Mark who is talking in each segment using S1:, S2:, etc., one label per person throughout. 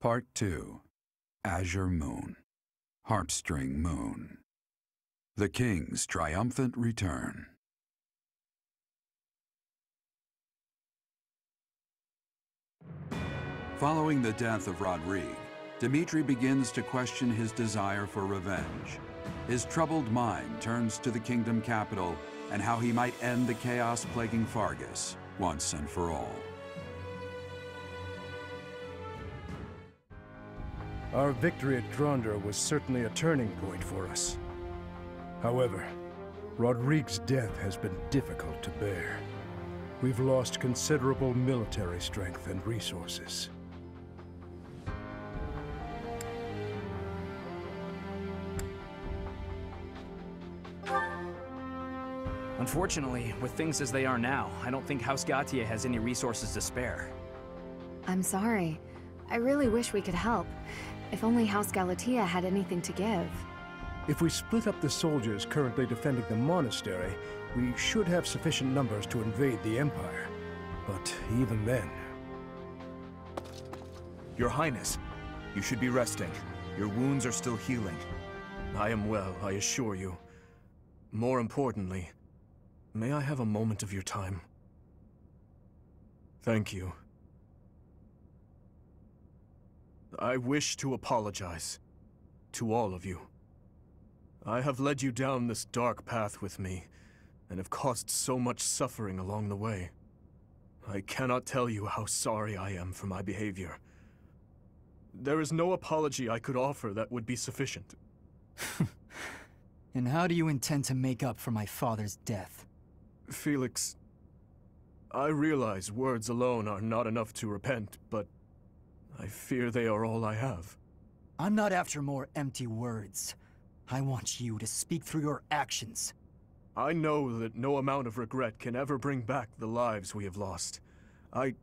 S1: Part 2. Azure Moon. Harpstring Moon. The King's Triumphant Return. Following the death of Rodrigue, Dimitri begins to question his desire for revenge. His troubled mind turns to the kingdom capital and how he might end the chaos plaguing Faerghus once and for all.
S2: Our victory at Gronder was certainly a turning point for us. However, Rodrigue's death has been difficult to bear. We've lost considerable military strength and resources.
S3: Unfortunately, with things as they are now, I don't think House Gautier has any resources to spare.
S4: I'm sorry. I really wish we could help. If only House Galatea had anything to give.
S2: If we split up the soldiers currently defending the monastery, we should have sufficient numbers to invade the Empire. But even then...
S5: Your Highness, you should be resting. Your wounds are still healing. I am well, I assure you. More importantly, may I have a moment of your time? Thank you. I wish to apologize to all of you. I have led you down this dark path with me, and have caused so much suffering along the way. I cannot tell you how sorry I am for my behavior. There is no apology I could offer that would be sufficient.
S6: And how do you intend to make up for my father's death?
S5: Felix, I realize words alone are not enough to repent, but I fear they are all I have.
S6: I'm not after more empty words. I want you to speak through your actions.
S5: I know that no amount of regret can ever bring back the lives we have lost. I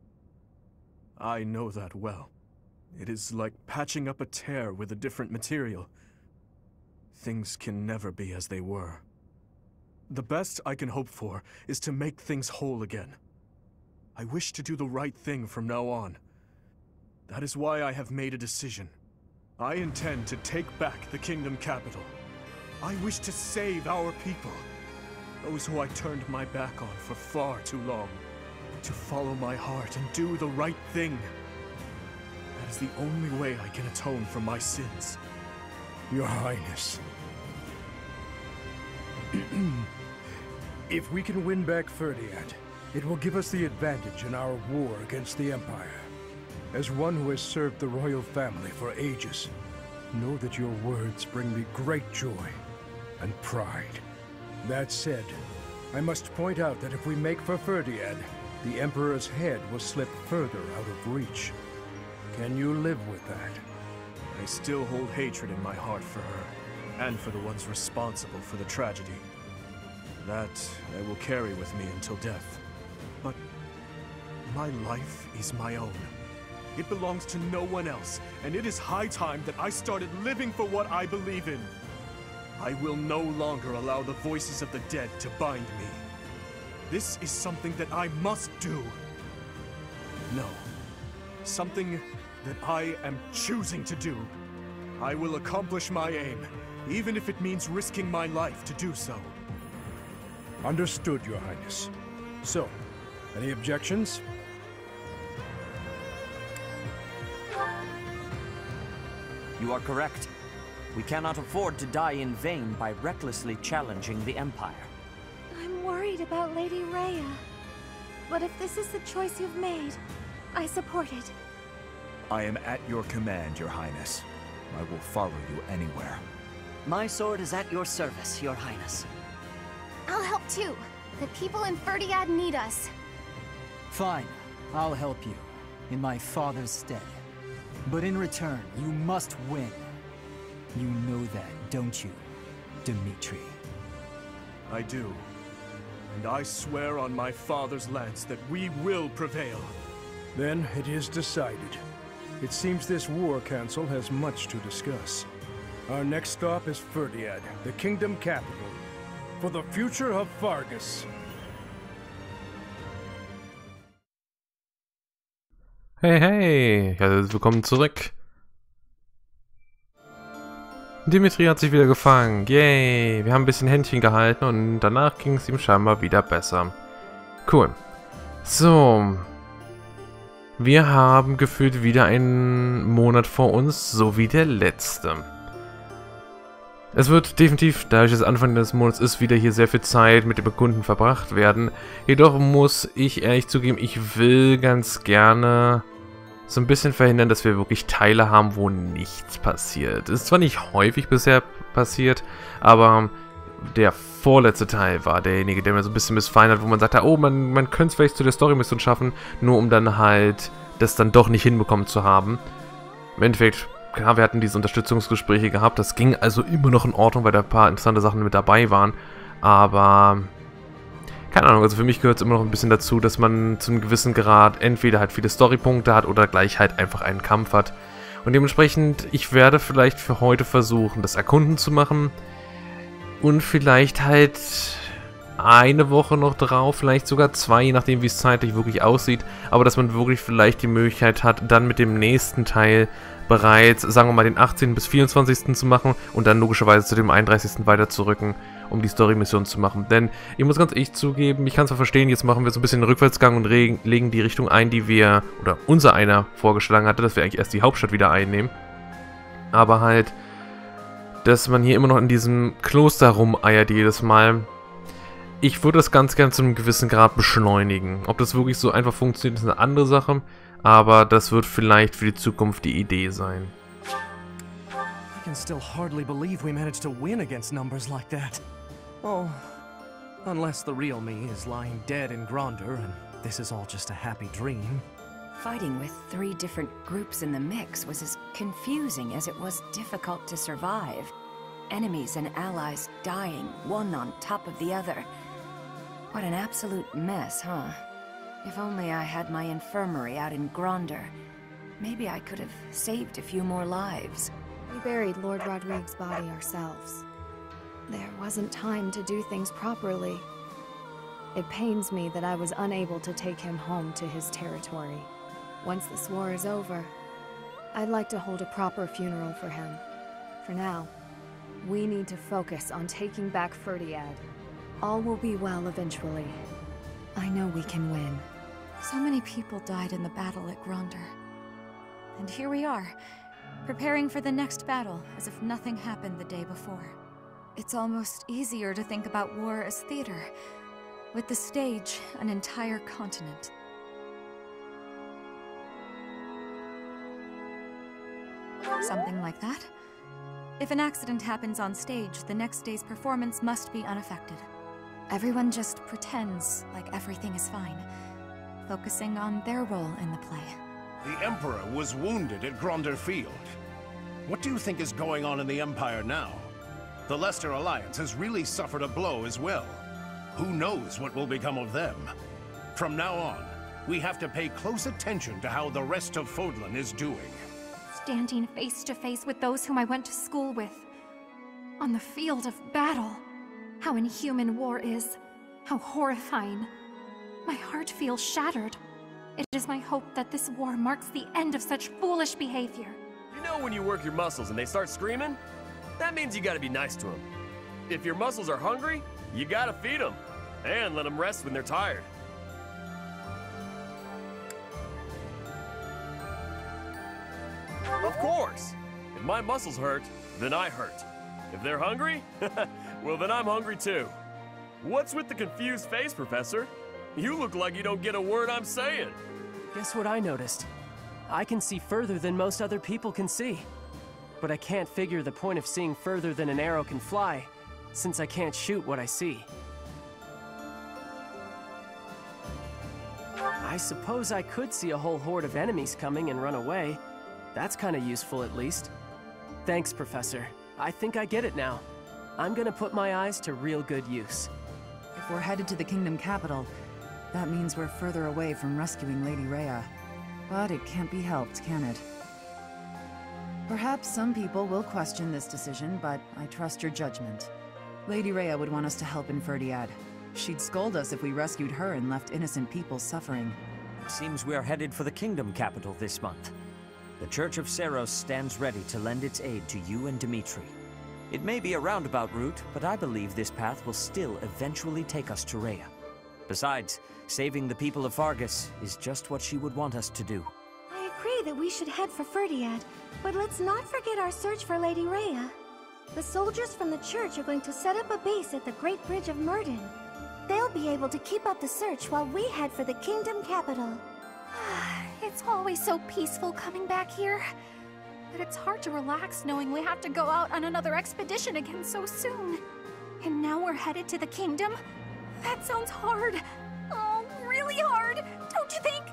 S5: know that well. It is like patching up a tear with a different material. Things can never be as they were. The best I can hope for is to make things whole again. I wish to do the right thing from now on. That is why I have made a decision. I intend to take back the kingdom capital. I wish to save our people. Those who I turned my back on for far too long. To follow my heart and do the right thing. That is the only way I can atone for my sins.
S2: Your Highness. If we can win back Ferdiad, it will give us the advantage in our war against the Empire. As one who has served the royal family for ages, know that your words bring me great joy and pride. That said, I must point out that if we make for Ferdiad, the Emperor's head will slip further out of reach. Can you live with that?
S5: I still hold hatred in my heart for her, and for the ones responsible for the tragedy. That I will carry with me until death. But my life is my own. It belongs to no one else, and it is high time that I started living for what I believe in. I will no longer allow the voices of the dead to bind me. This is something that I must do. No, something that I am choosing to do. I will accomplish my aim, even if it means risking my life to do so.
S2: Understood, Your Highness. So, any objections?
S7: You are correct. We cannot afford to die in vain by recklessly challenging the Empire.
S8: I'm worried about Lady Rhea. But if this is the choice you've made, I support it.
S5: I am at your command, Your Highness. I will follow you anywhere.
S7: My sword is at your service, Your Highness.
S8: I'll help too. The people in Ferdiad need us.
S6: Fine, I'll help you, in my father's stead. But in return, you must win. You know that, don't you, Dimitri?
S5: I do. And I swear on my father's lance that we will prevail.
S2: Then it is decided. It seems this war council has much to discuss. Our next stop is Ferdiad, the kingdom capital, for the future of Faerghus.
S9: Hey, hey! Ja, willkommen zurück. Dimitri hat sich wieder gefangen. Yay! Wir haben ein bisschen Händchen gehalten und danach ging es ihm scheinbar wieder besser. Cool. So. Wir haben gefühlt wieder einen Monat vor uns, so wie der letzte. Es wird definitiv, dadurch dass Anfang des Monats ist, wieder hier sehr viel Zeit mit dem Kunden verbracht werden. Jedoch muss ich ehrlich zugeben, ich will ganz gerne so ein bisschen verhindern, dass wir wirklich Teile haben, wo nichts passiert. Ist zwar nicht häufig bisher passiert, aber der vorletzte Teil war derjenige, der mir so ein bisschen missfallen hat, wo man sagt, oh, man könnte es vielleicht zu der Story-Mission schaffen, nur um dann halt das dann doch nicht hinbekommen zu haben. Im Endeffekt, klar, wir hatten diese Unterstützungsgespräche gehabt, das ging also immer noch in Ordnung, weil da ein paar interessante Sachen mit dabei waren, aber keine Ahnung, also für mich gehört es immer noch ein bisschen dazu, dass man zu einem gewissen Grad entweder halt viele Storypunkte hat oder gleich halt einfach einen Kampf hat. Und dementsprechend, ich werde vielleicht für heute versuchen, das Erkunden zu machen und vielleicht halt eine Woche noch drauf, vielleicht sogar 2, je nachdem wie es zeitlich wirklich aussieht, aber dass man wirklich vielleicht die Möglichkeit hat, dann mit dem nächsten Teil bereits, sagen wir mal, den 18. bis 24. zu machen und dann logischerweise zu dem 31. weiterzurücken, um die Story-Mission zu machen. Denn ich muss ganz ehrlich zugeben, ich kann zwar verstehen, jetzt machen wir so ein bisschen den Rückwärtsgang und legen die Richtung ein, die wir, oder unser einer vorgeschlagen hatte, dass wir eigentlich erst die Hauptstadt wieder einnehmen. Aber halt, dass man hier immer noch in diesem Kloster rumeiert jedes Mal. Ich würde das ganz gern zu einem gewissen Grad beschleunigen. Ob das wirklich so einfach funktioniert, ist eine andere Sache. Aber das wird vielleicht für die Zukunft die Idee sein.
S3: I can still hardly believe we managed to win against numbers like that. Oh, unless the real me is lying dead in Gronder and this is all just a happy dream.
S10: Fighting with 3 different groups in the mix was as confusing as it was difficult to survive. Enemies and allies dying, one on top of the other. What an absolute mess, huh? If only I had my infirmary out in Gronder. Maybe I could have saved a few more lives.
S4: We buried Lord Rodrigue's body ourselves. There wasn't time to do things properly. It pains me that I was unable to take him home to his territory. Once this war is over, I'd like to hold a proper funeral for him. For now, we need to focus on taking back Ferdiad. All will be well eventually. I know we can win.
S8: So many people died in the battle at Gronder. And here we are, preparing for the next battle as if nothing happened the day before. It's almost easier to think about war as theater, with the stage an entire continent. Something like that. If an accident happens on stage, the next day's performance must be unaffected. Everyone just pretends like everything is fine, focusing on their role in the play.
S11: The Emperor was wounded at Gronder Field. What do you think is going on in the Empire now? The Leicester Alliance has really suffered a blow as well. Who knows what will become of them? From now on, we have to pay close attention to how the rest of Fodlan is doing.
S8: Standing face to face with those whom I went to school with. On the field of battle. How inhuman war is. How horrifying. My heart feels shattered. It is my hope that this war marks the end of such foolish behavior.
S12: You know when you work your muscles and they start screaming? That means you gotta be nice to them. If your muscles are hungry, you gotta feed them. And let them rest when they're tired. Of course! If my muscles hurt, then I hurt. If they're hungry, well then I'm hungry too. What's with the confused face, Professor? You look like you don't get a word I'm saying.
S13: Guess what I noticed? I can see further than most other people can see. But I can't figure the point of seeing further than an arrow can fly, since I can't shoot what I see. I suppose I could see a whole horde of enemies coming and run away. That's kinda useful at least. Thanks, Professor. I think I get it now. I'm gonna put my eyes to real good use.
S14: If we're headed to the Kingdom capital, that means we're further away from rescuing Lady Rhea. But it can't be helped, can it? Perhaps some people will question this decision, but I trust your judgment. Lady Rhea would want us to help in Ferdiad. She'd scold us if we rescued her and left innocent people suffering.
S7: It seems we are headed for the Kingdom Capital this month. The Church of Seiros stands ready to lend its aid to you and Dimitri. It may be a roundabout route, but I believe this path will still eventually take us to Rhea. Besides, saving the people of Faerghus is just what she would want us to do.
S15: I agree that we should head for Fhirdiad, but let's not forget our search for Lady Rhea. The soldiers from the church are going to set up a base at the Great Bridge of Myrddin. They'll be able to keep up the search while we head for the Kingdom Capital.
S8: It's always so peaceful coming back here. But it's hard to relax knowing we have to go out on another expedition again so soon. And now we're headed to the kingdom? That sounds hard. Oh, really hard, don't you think?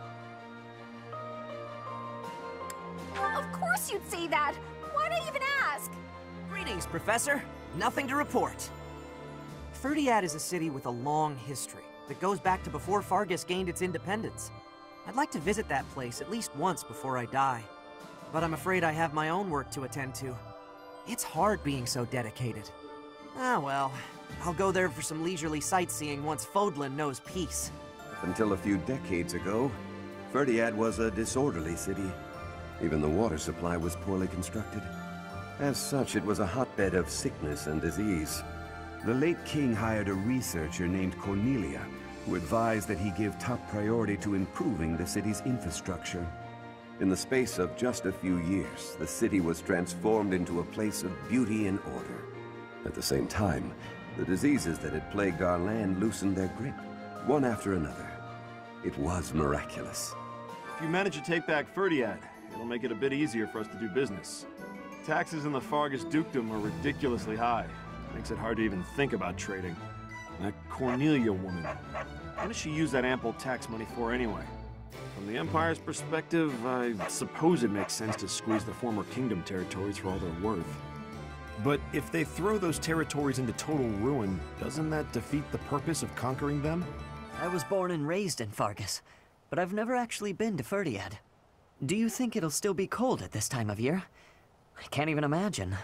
S8: Of course you'd say that. Why'd I even ask?
S3: Greetings, Professor. Nothing to report. Fhirdiad is a city with a long history that goes back to before Faerghus gained its independence. I'd like to visit that place at least once before I die. But I'm afraid I have my own work to attend to. It's hard being so dedicated. Ah well, I'll go there for some leisurely sightseeing once Fodlan knows peace.
S16: Until a few decades ago, Fhirdiad was a disorderly city. Even the water supply was poorly constructed. As such, it was a hotbed of sickness and disease. The late king hired a researcher named Cornelia, who advised that he give top priority to improving the city's infrastructure. In the space of just a few years, the city was transformed into a place of beauty and order. At the same time, the diseases that had plagued our land loosened their grip, one after another. It was miraculous.
S5: If you manage to take back Fhirdiad, it'll make it a bit easier for us to do business. Taxes in the Faerghus Dukedom are ridiculously high. Makes it hard to even think about trading. That Cornelia woman, what does she use that ample tax money for anyway? From the Empire's perspective, I suppose it makes sense to squeeze the former kingdom territories for all they're worth. But if they throw those territories into total ruin, doesn't that defeat the purpose of conquering them?
S7: I was born and raised in Faerghus, but I've never actually been to Fhirdiad. Do you think it'll still be cold at this time of year? I can't even imagine.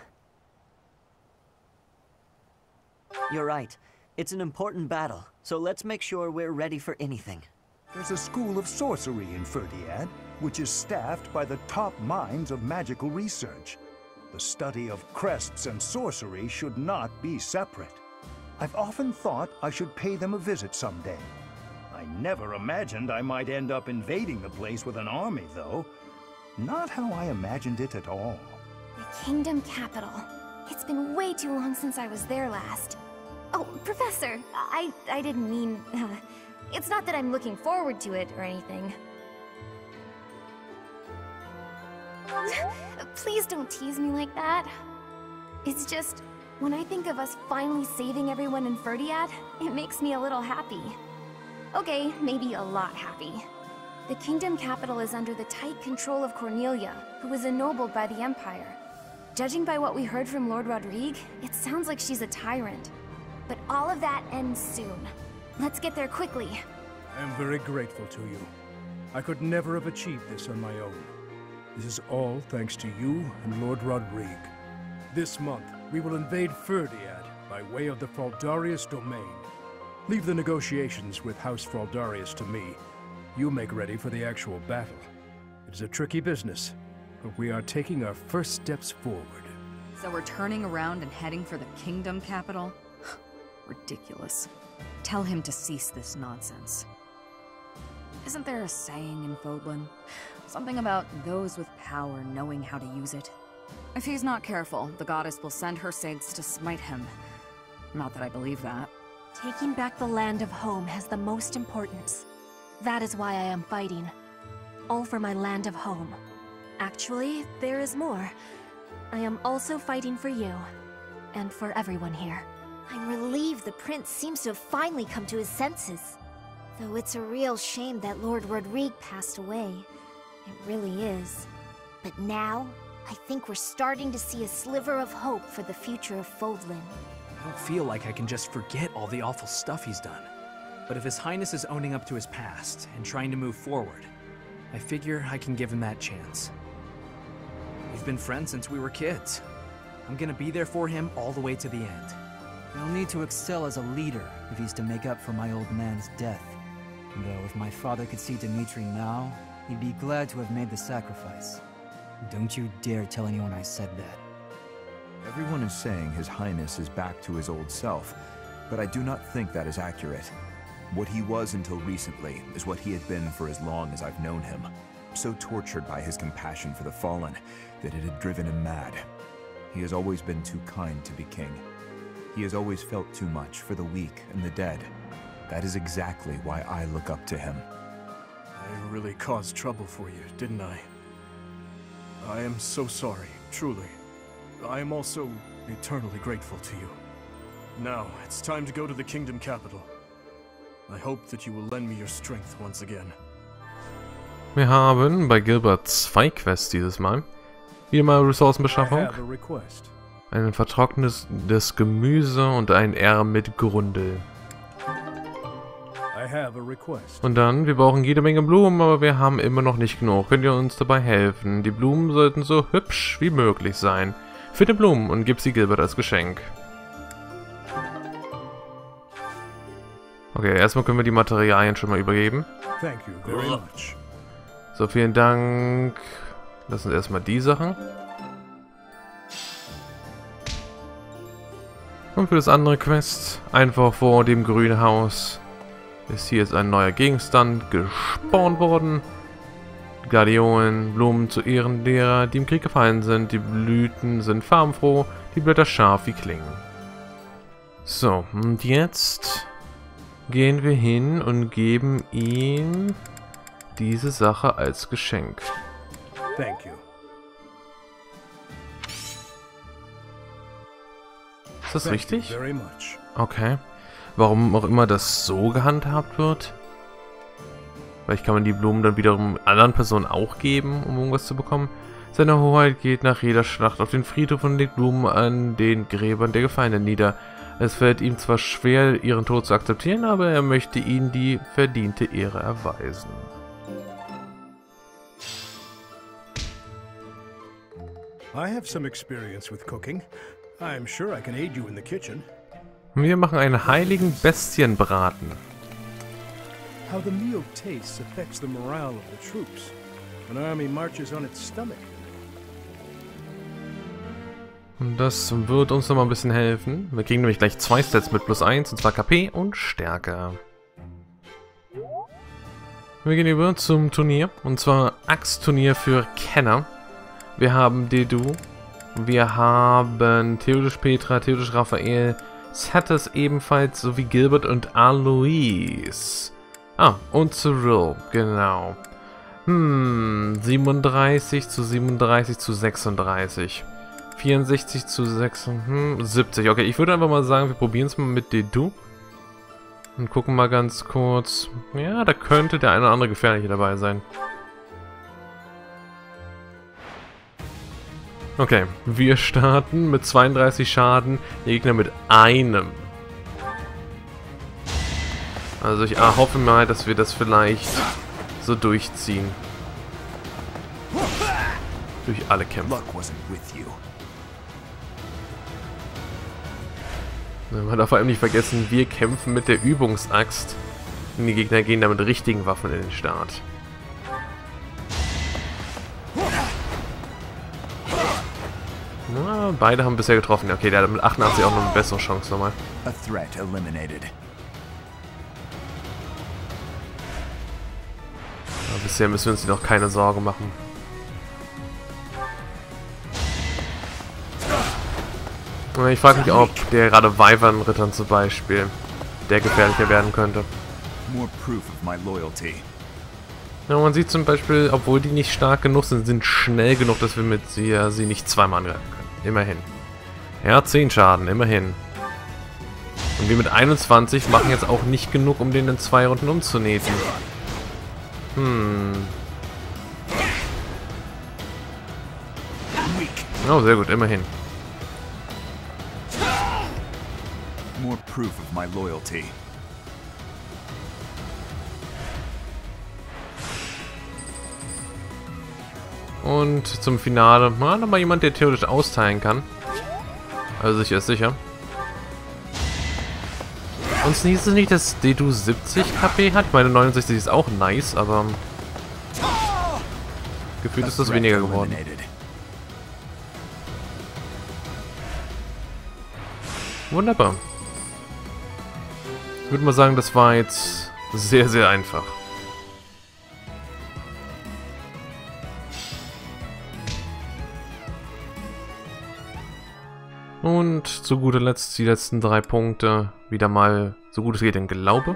S7: You're right. It's an important battle, so let's make sure we're ready for anything.
S17: There's a school of sorcery in Fhirdiad, which is staffed by the top minds of magical research. The study of crests and sorcery should not be separate. I've often thought I should pay them a visit someday. I never imagined I might end up invading the place with an army, though. Not how I imagined it at all.
S15: The Kingdom Capital. It's been way too long since I was there last. Oh, Professor, I didn't mean... it's not that I'm looking forward to it or anything. Please don't tease me like that. It's just, when I think of us finally saving everyone in Fhirdiad, it makes me a little happy. Okay, maybe a lot happy. The Kingdom Capital is under the tight control of Cornelia, who was ennobled by the Empire. Judging by what we heard from Lord Rodrigue, it sounds like she's a tyrant. But all of that ends soon. Let's get there quickly.
S2: I am very grateful to you. I could never have achieved this on my own. This is all thanks to you and Lord Rodrigue. This month, we will invade Fhirdiad by way of the Fraldarius domain. Leave the negotiations with House Fraldarius to me. You make ready for the actual battle. It is a tricky business, but we are taking our first steps forward.
S14: So we're turning around and heading for the Kingdom Capital? Ridiculous. Tell him to cease this nonsense. Isn't there a saying in Fodlan? Something about those with power knowing how to use it? If he's not careful, the goddess will send her saints to smite him. Not that I believe that.
S15: Taking back the land of home has the most importance. That is why I am fighting. All for my land of home. Actually, there is more. I am also fighting for you. And for everyone here.
S18: I'm relieved the prince seems to have finally come to his senses. Though it's a real shame that Lord Rodrigue passed away. It really is. But now, I think we're starting to see a sliver of hope for the future of Fodlan.
S3: I don't feel like I can just forget all the awful stuff he's done. But if His Highness is owning up to his past and trying to move forward, I figure I can give him that chance. We've been friends since we were kids. I'm gonna be there for him all the way to the end.
S6: He'll need to excel as a leader if he's to make up for my old man's death. Though if my father could see Dimitri now, he'd be glad to have made the sacrifice. Don't you dare tell anyone I said that.
S19: Everyone is saying His Highness is back to his old self, but I do not think that is accurate. What he was until recently is what he had been for as long as I've known him. So tortured by his compassion for the fallen that it had driven him mad. He has always been too kind to be king. He has always felt too much for the weak and the dead. That is exactly why I look up to him.
S5: I really caused trouble for you, didn't I? I am so sorry, truly. I am also eternally grateful to you. Now, it's time to go to the Kingdom Capital. I hope that you will lend me your strength once again.
S9: Wir haben bei Gilbert 2 Quests dieses Mal. Wieder mal Ressourcenbeschaffung. Ein vertrocknetes Gemüse und ein R mit Grundel. Und dann, wir brauchen jede Menge Blumen, aber wir haben immer noch nicht genug. Könnt ihr uns dabei helfen? Die Blumen sollten so hübsch wie möglich sein. Finde Blumen und gib sie Gilbert als Geschenk. Okay, erstmal können wir die Materialien schon mal übergeben. So, vielen Dank. Das sind erstmal die Sachen. Und für das andere Quest, einfach vor dem grünen Haus, ist hier jetzt ein neuer Gegenstand gespawnt worden. Gladiolen, Blumen zu Ehren derer, die im Krieg gefallen sind. Die Blüten sind farbenfroh, die Blätter scharf wie Klingen. So, und jetzt gehen wir hin und geben ihm diese Sache als Geschenk.
S2: Thank you.
S9: Ist das richtig? Okay. Warum auch immer das so gehandhabt wird? Vielleicht kann man die Blumen dann wiederum anderen Personen auch geben, um irgendwas zu bekommen. Seine Hoheit geht nach jeder Schlacht auf den Friedhof und legt Blumen an den Gräbern der Gefallenen nieder. Es fällt ihm zwar schwer, ihren Tod zu akzeptieren, aber er möchte ihnen die verdiente Ehre erweisen.
S2: I have some experience with cooking. I'm sure I can aid you in the kitchen.
S9: Wir machen einen heiligen Bestienbraten.
S2: How the meal tastes affects the morale of the troops. An army marches on its stomach.
S9: Und das wird uns nochmal ein bisschen helfen. Wir kriegen nämlich gleich 2 Stats mit +1, und zwar KP und Stärke. Wir gehen über zum Turnier, und zwar Axtturnier für Kenner. Wir haben Dedu, wir haben theoretisch Petra, theoretisch Raphael, Satters ebenfalls, sowie Gilbert und Alois. Ah, und Cyril, genau. 37 zu 37 zu 36. 64 zu 76. Okay, ich würde einfach mal sagen, wir probieren es mal mit Dedu. Und gucken mal ganz kurz. Ja, da könnte der eine oder andere Gefährliche dabei sein. Okay, wir starten mit 32 Schaden, der Gegner mit einem. Also ich hoffe mal, dass wir das vielleicht so durchziehen. Durch alle Kämpfe. Man darf vor allem nicht vergessen, wir kämpfen mit der Übungsaxt. Und die Gegner gehen da mit richtigen Waffen in den Start. Na, beide haben bisher getroffen. Okay, der hat mit 88 auch noch eine bessere Chance nochmal.
S19: A threat eliminated.
S9: Aber bisher müssen wir uns noch keine Sorge machen. Ich frage mich, ob der gerade Wyvern-Rittern zum Beispiel der gefährlicher werden könnte. Ja, man sieht zum Beispiel, obwohl die nicht stark genug sind, sind schnell genug, dass wir mit sie nicht zweimal angreifen können. Immerhin. Ja, 10 Schaden, immerhin. Und wir mit 21 machen jetzt auch nicht genug, um den in 2 Runden umzunähten. Oh, sehr gut, immerhin.
S19: More proof of my loyalty.
S9: Und zum Finale, nochmal jemand, der theoretisch austeilen kann. Also sicher ist sicher. Und hieß es nicht, dass Dedu 70 KP hat? Ich meine, 69 ist auch nice, aber gefühlt ist das weniger geworden. Wunderbar. Ich würde mal sagen, das war jetzt sehr, sehr einfach. Und zu guter Letzt die letzten 3 Punkte. Wieder mal so gut es geht in Glaube.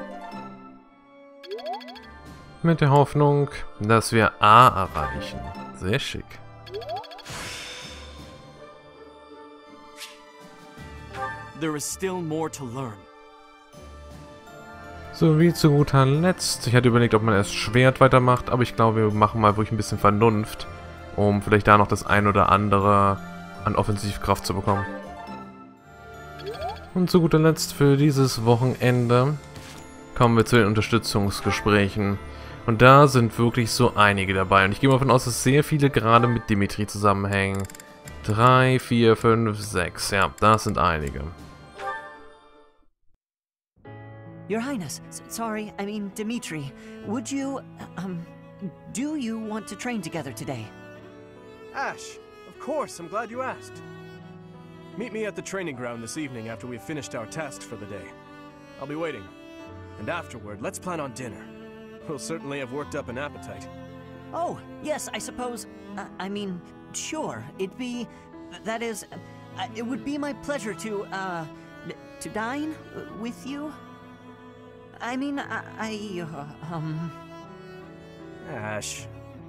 S9: Mit der Hoffnung, dass wir A erreichen. Sehr schick.
S13: There is still more to learn.
S9: So, wie zu guter Letzt. Ich hatte überlegt, ob man erst Schwert weitermacht, aber ich glaube, wir machen mal wirklich ein bisschen Vernunft, um vielleicht da noch das ein oder andere an Offensivkraft zu bekommen. Und zu guter Letzt für dieses Wochenende kommen wir zu den Unterstützungsgesprächen. Und da sind wirklich so einige dabei. Und ich gehe mal davon aus, dass sehr viele gerade mit Dimitri zusammenhängen. 3, 4, 5, 6. Ja, das sind einige.
S7: Your Highness, sorry, I mean Dimitri. Would you, do you want to train together today?
S5: Ash, of course, I'm glad you asked. Meet me at the training ground this evening after we've finished our tasks for the day. I'll be waiting. And afterward, let's plan on dinner. We'll certainly have worked up an appetite.
S7: Oh, yes, I suppose, I mean, sure, that is, it would be my pleasure to dine with you. I mean,
S5: Ash.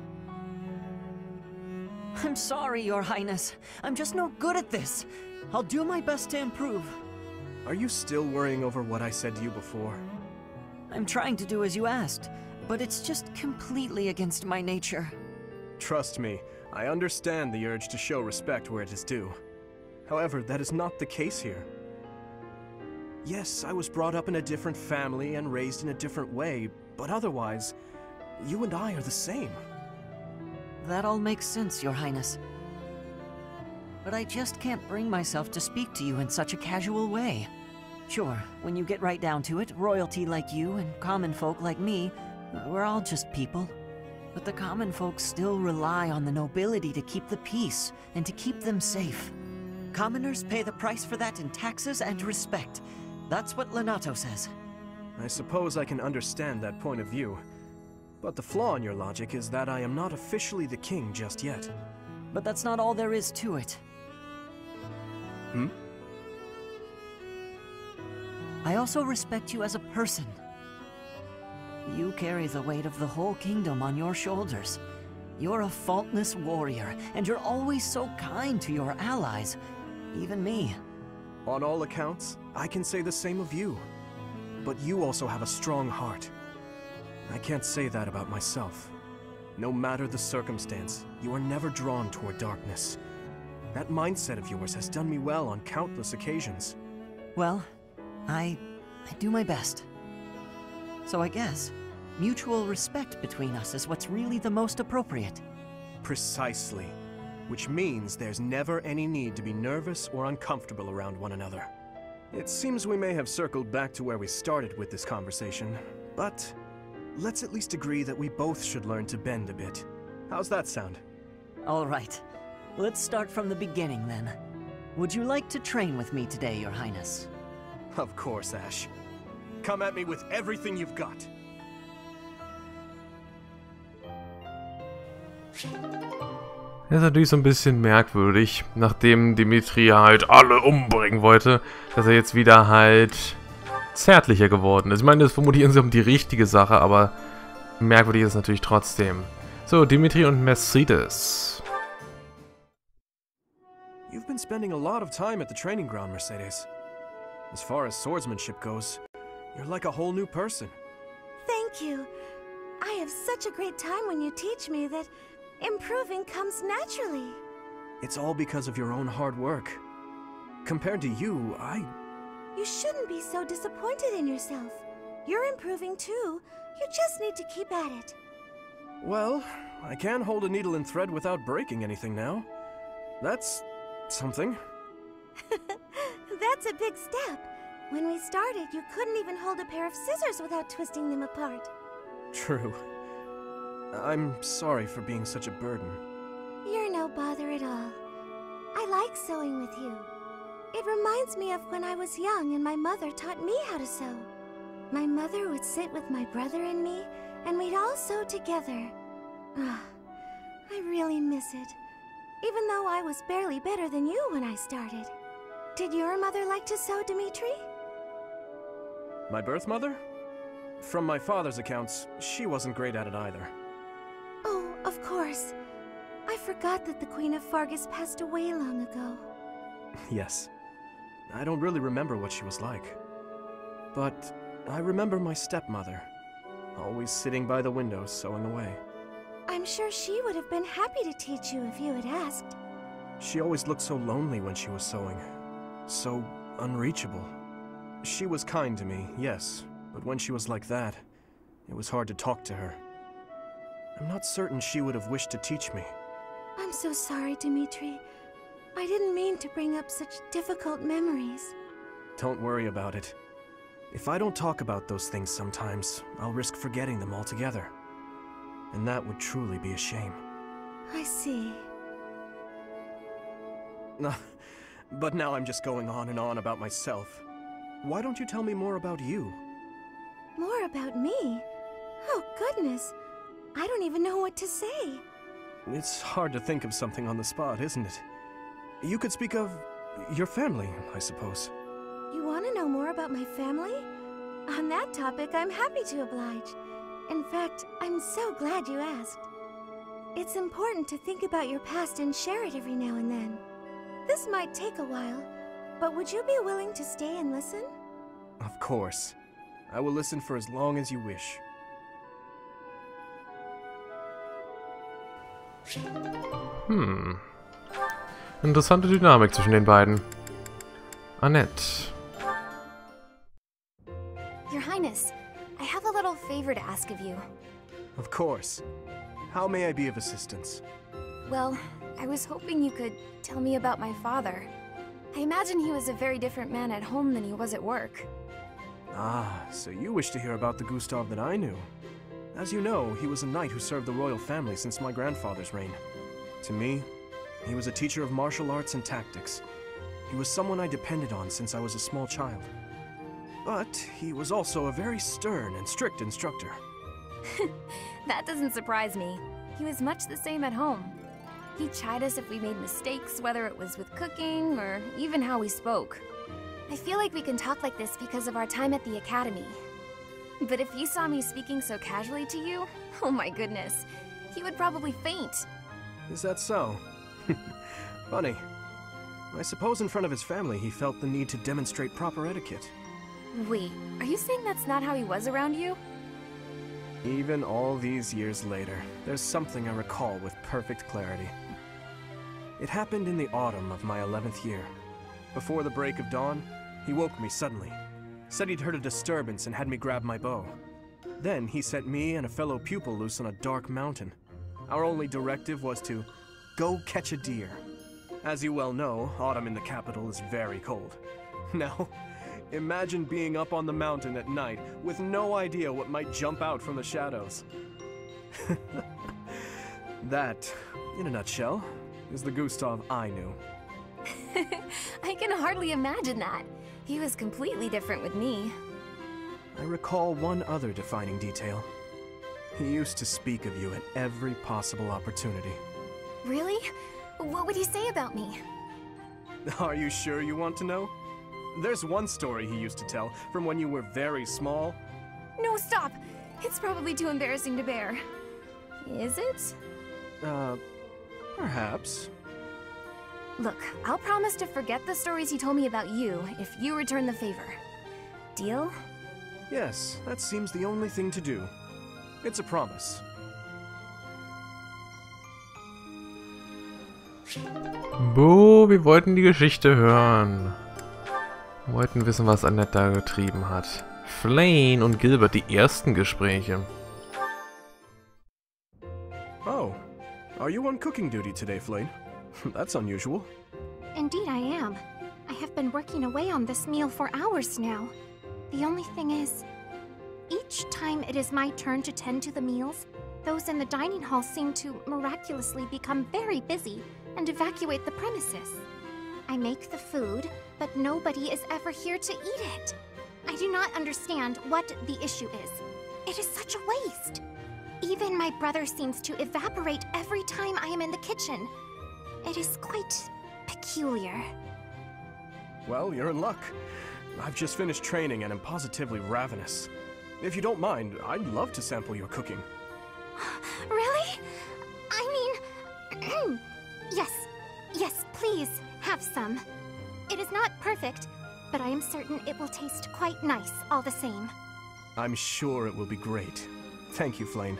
S7: I'm sorry, Your Highness. I'm just no good at this. I'll do my best to improve.
S5: Are you still worrying over what I said to you before?
S7: I'm trying to do as you asked, but it's just completely against my nature.
S5: Trust me, I understand the urge to show respect where it is due. However, that is not the case here. Yes, I was brought up in a different family and raised in a different way, but otherwise, you and I are the same.
S7: That all makes sense, Your Highness. But I just can't bring myself to speak to you in such a casual way. Sure, when you get right down to it, royalty like you and common folk like me, we're all just people. But the common folk still rely on the nobility to keep the peace and to keep them safe. Commoners pay the price for that in taxes and respect. That's what Lonato says.
S5: I suppose I can understand that point of view. But the flaw in your logic is that I am not officially the king just yet.
S7: But that's not all there is to it.
S5: Hmm?
S7: I also respect you as a person. You carry the weight of the whole kingdom on your shoulders. You're a faultless warrior, and you're always so kind to your allies, even me.
S5: On all accounts, I can say the same of you. But you also have a strong heart. I can't say that about myself. No matter the circumstance, you are never drawn toward darkness. That mindset of yours has done me well on countless occasions.
S7: Well, I do my best. So I guess mutual respect between us is what's really the most appropriate.
S5: Precisely. Which means there's never any need to be nervous or uncomfortable around one another. It seems we may have circled back to where we started with this conversation, but let's at least agree that we both should learn to bend a bit. How's that sound?
S7: All right. Let's start from the beginning, then. Would you like to train with me today, Your Highness?
S5: Of course, Ash. Come at me with everything you've got.
S9: Das ist natürlich so ein bisschen merkwürdig, nachdem Dimitri halt alle umbringen wollte, dass er jetzt wieder halt zärtlicher geworden ist. Ich meine, das formulieren sie um die richtige Sache, aber merkwürdig ist es natürlich trotzdem. So, Dimitri und Mercedes.
S5: You've been spending a lot of time at the training ground, Mercedes. As far as swordsmanship goes, you're like a whole new person.
S20: Thank you. I have such a great time when you teach me that improving comes naturally.
S5: It's all because of your own hard work. Compared to you,
S20: You shouldn't be so disappointed in yourself. You're improving too. You just need to keep at it.
S5: Well, I can hold a needle and thread without breaking anything now. That's something.
S20: That's a big step. When we started, you couldn't even hold a pair of scissors without twisting them apart.
S5: True. I'm sorry for being such a burden.
S20: You're no bother at all. I like sewing with you. It reminds me of when I was young and my mother taught me how to sew. My mother would sit with my brother and me, and we'd all sew together. I really miss it. Even though I was barely better than you when I started. Did your mother like to sew, Dimitri?
S5: My birth mother? From my father's accounts, she wasn't great at it either.
S20: Oh, of course. I forgot that the Queen of Faerghus passed away long ago.
S5: Yes. I don't really remember what she was like. But I remember my stepmother, always sitting by the window sewing away.
S20: I'm sure she would have been happy to teach you if you had asked.
S5: She always looked so lonely when she was sewing. So unreachable. She was kind to me, yes, but when she was like that, it was hard to talk to her. I'm not certain she would have wished to teach me.
S20: I'm so sorry, Dimitri. I didn't mean to bring up such difficult memories.
S5: Don't worry about it. If I don't talk about those things sometimes, I'll risk forgetting them altogether. And that would truly be a shame.
S20: I see.
S5: But now I'm just going on and on about myself. Why don't you tell me more about you?
S20: More about me? Oh, goodness. I don't even know what to say.
S5: It's hard to think of something on the spot, isn't it? You could speak of your family, I suppose.
S20: You want to know more about my family? On that topic, I'm happy to oblige. In fact, I'm so glad you asked. It's important to think about your past and share it every now and then. This might take a while, but would you be willing to stay and listen?
S5: Of course. I will listen for as long as you wish.
S9: Interessante Dynamik zwischen den beiden. Annette.
S15: Your Highness, I have a little favor to ask of you.
S5: Of course. How may I be of assistance?
S15: Well, I was hoping you could tell me about my father. I imagine he was a very different man at home than he was at work.
S5: Ah, so you wish to hear about the Gustav that I knew. As you know, he was a knight who served the royal family since my grandfather's reign. To me, he was a teacher of martial arts and tactics. He was someone I depended on since I was a small child. But he was also a very stern and strict instructor.
S15: That doesn't surprise me. He was much the same at home. He'd chide us if we made mistakes, whether it was with cooking or even how we spoke. I feel like we can talk like this because of our time at the academy. But if you saw me speaking so casually to you, oh my goodness, he would probably faint.
S5: Is that so? Funny. I suppose in front of his family he felt the need to demonstrate proper etiquette.
S15: Wait, are you saying that's not how he was around you?
S5: Even all these years later, there's something I recall with perfect clarity. It happened in the autumn of my 11th year. Before the break of dawn, he woke me suddenly, said he'd heard a disturbance and had me grab my bow. Then he sent me and a fellow pupil loose on a dark mountain. Our only directive was to go catch a deer. As you well know, autumn in the capital is very cold. Now, imagine being up on the mountain at night with no idea what might jump out from the shadows. That, in a nutshell, is the Gustav I knew.
S15: I can hardly imagine that. He was completely different with me.
S5: I recall one other defining detail. He used to speak of you at every possible opportunity.
S15: Really? What would he say about me?
S5: Are you sure you want to know? There's one story he used to tell from when you were very small.
S15: No, stop! It's probably too embarrassing to bear. Is it?
S5: Perhaps.
S15: Look, I'll promise to forget the stories he told me about you if you return the favor. Deal?
S5: Yes, that seems the only thing to do. It's a promise.
S9: Bo, wir wollten die Geschichte hören. Wir wollten wissen, was Annette da getrieben hat. Flayn und Gilbert, die ersten Gespräche.
S5: Oh, are you on cooking duty today, Flayn? That's unusual.
S8: Indeed I am. I have been working away on this meal for hours now. The only thing is, each time it is my turn to tend to the meals, those in the dining hall seem to miraculously become very busy and evacuate the premises. I make the food, but nobody is ever here to eat it. I do not understand what the issue is. It is such a waste. Even my brother seems to evaporate every time I am in the kitchen. It is quite peculiar.
S5: Well, you're in luck. I've just finished training and am positively ravenous. If you don't mind, I'd love to sample your cooking.
S8: Really? I mean... Yes, please, have some. It is not perfect, but I am certain it will taste quite nice all the same.
S5: I'm sure it will be great. Thank you, Flayn.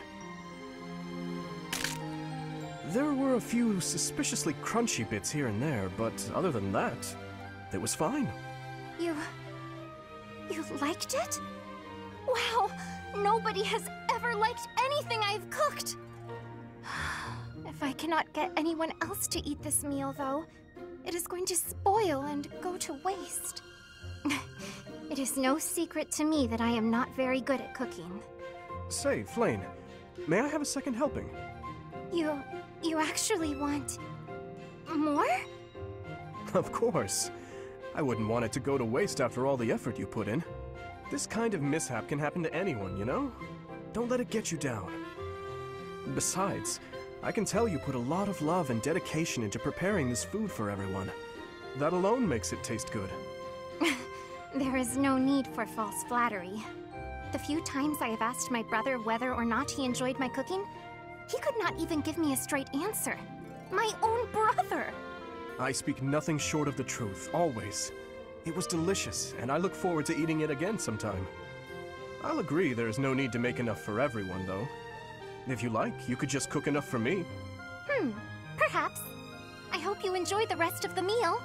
S5: There were a few suspiciously crunchy bits here and there, but other than that, it was fine.
S8: You liked it? Wow, nobody has ever liked anything I've cooked! If I cannot get anyone else to eat this meal, though, it is going to spoil and go to waste. It is no secret to me that I am not very good at cooking.
S5: Say, Flayn, may I have a second helping?
S8: You actually want... more?
S5: Of course. I wouldn't want it to go to waste after all the effort you put in. This kind of mishap can happen to anyone, you know? Don't let it get you down. Besides, I can tell you put a lot of love and dedication into preparing this food for everyone. That alone makes it taste good.
S8: There is no need for false flattery. The few times I have asked my brother whether or not he enjoyed my cooking, he could not even give me a straight answer. My own brother!
S5: I speak nothing short of the truth, always. It was delicious, and I look forward to eating it again sometime. I'll agree there is no need to make enough for everyone, though. If you like, you could just cook enough for me.
S8: Perhaps. I hope you enjoy the rest of the meal.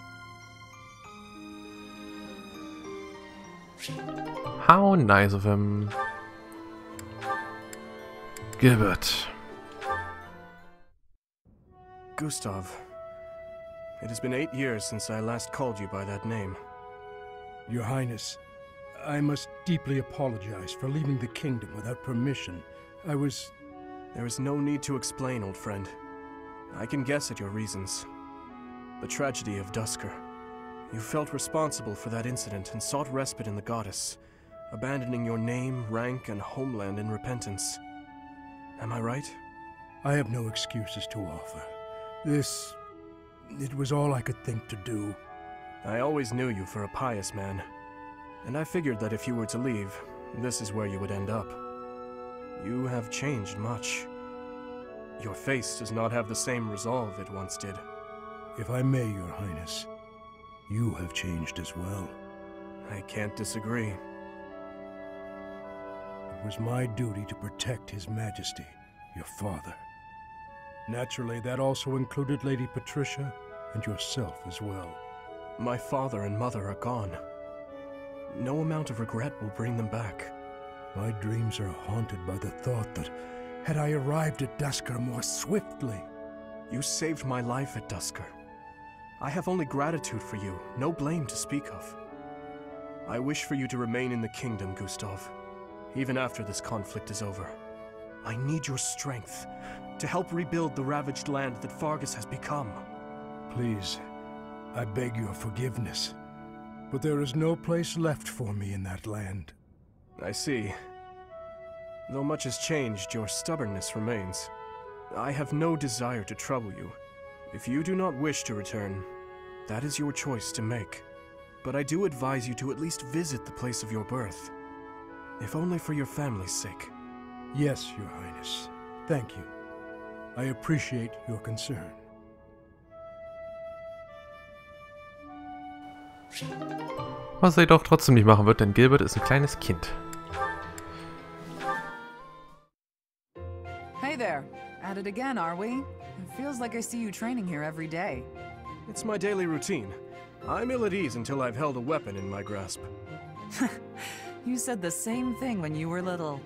S9: How nice of him. Gilbert.
S5: Gustav. It has been 8 years since I last called you by that name.
S2: Your Highness, I must deeply apologize for leaving the kingdom without permission.
S5: There is no need to explain, old friend. I can guess at your reasons. The tragedy of Duscur. You felt responsible for that incident and sought respite in the goddess, abandoning your name, rank, and homeland in repentance. Am I right?
S2: I have no excuses to offer. It was all I could think to do.
S5: I always knew you for a pious man, and I figured that if you were to leave, this is where you would end up. You have changed much. Your face does not have the same resolve it once did.
S2: If I may, Your Highness, you have changed as well.
S5: I can't disagree.
S2: It was my duty to protect His Majesty, your father. Naturally, that also included Lady Patricia and yourself as well.
S5: My father and mother are gone. No amount of regret will bring them back.
S2: My dreams are haunted by the thought that, had I arrived at Duscur more swiftly...
S5: You saved my life at Duscur. I have only gratitude for you, no blame to speak of. I wish for you to remain in the kingdom, Gustav, even after this conflict is over. I need your strength to help rebuild the ravaged land that Faerghus has become.
S2: Please, I beg your forgiveness, but there is no place left for me in that land.
S5: I see. Though much has changed, your stubbornness remains. I have no desire to trouble you. If you do not wish to return, that is your choice to make. But I do advise you to at least visit the place of your birth, if only for your family's sake.
S2: Yes, Your Highness. Thank you. I appreciate your concern.
S9: Was er jedoch trotzdem nicht machen wird, denn Gilbert ist ein kleines Kind.
S14: Hey there. At it again, are we? It feels like I see you training here every day.
S5: It's my daily routine. I'm ill at ease until I've held a weapon in my grasp.
S14: You said the same thing when you were little.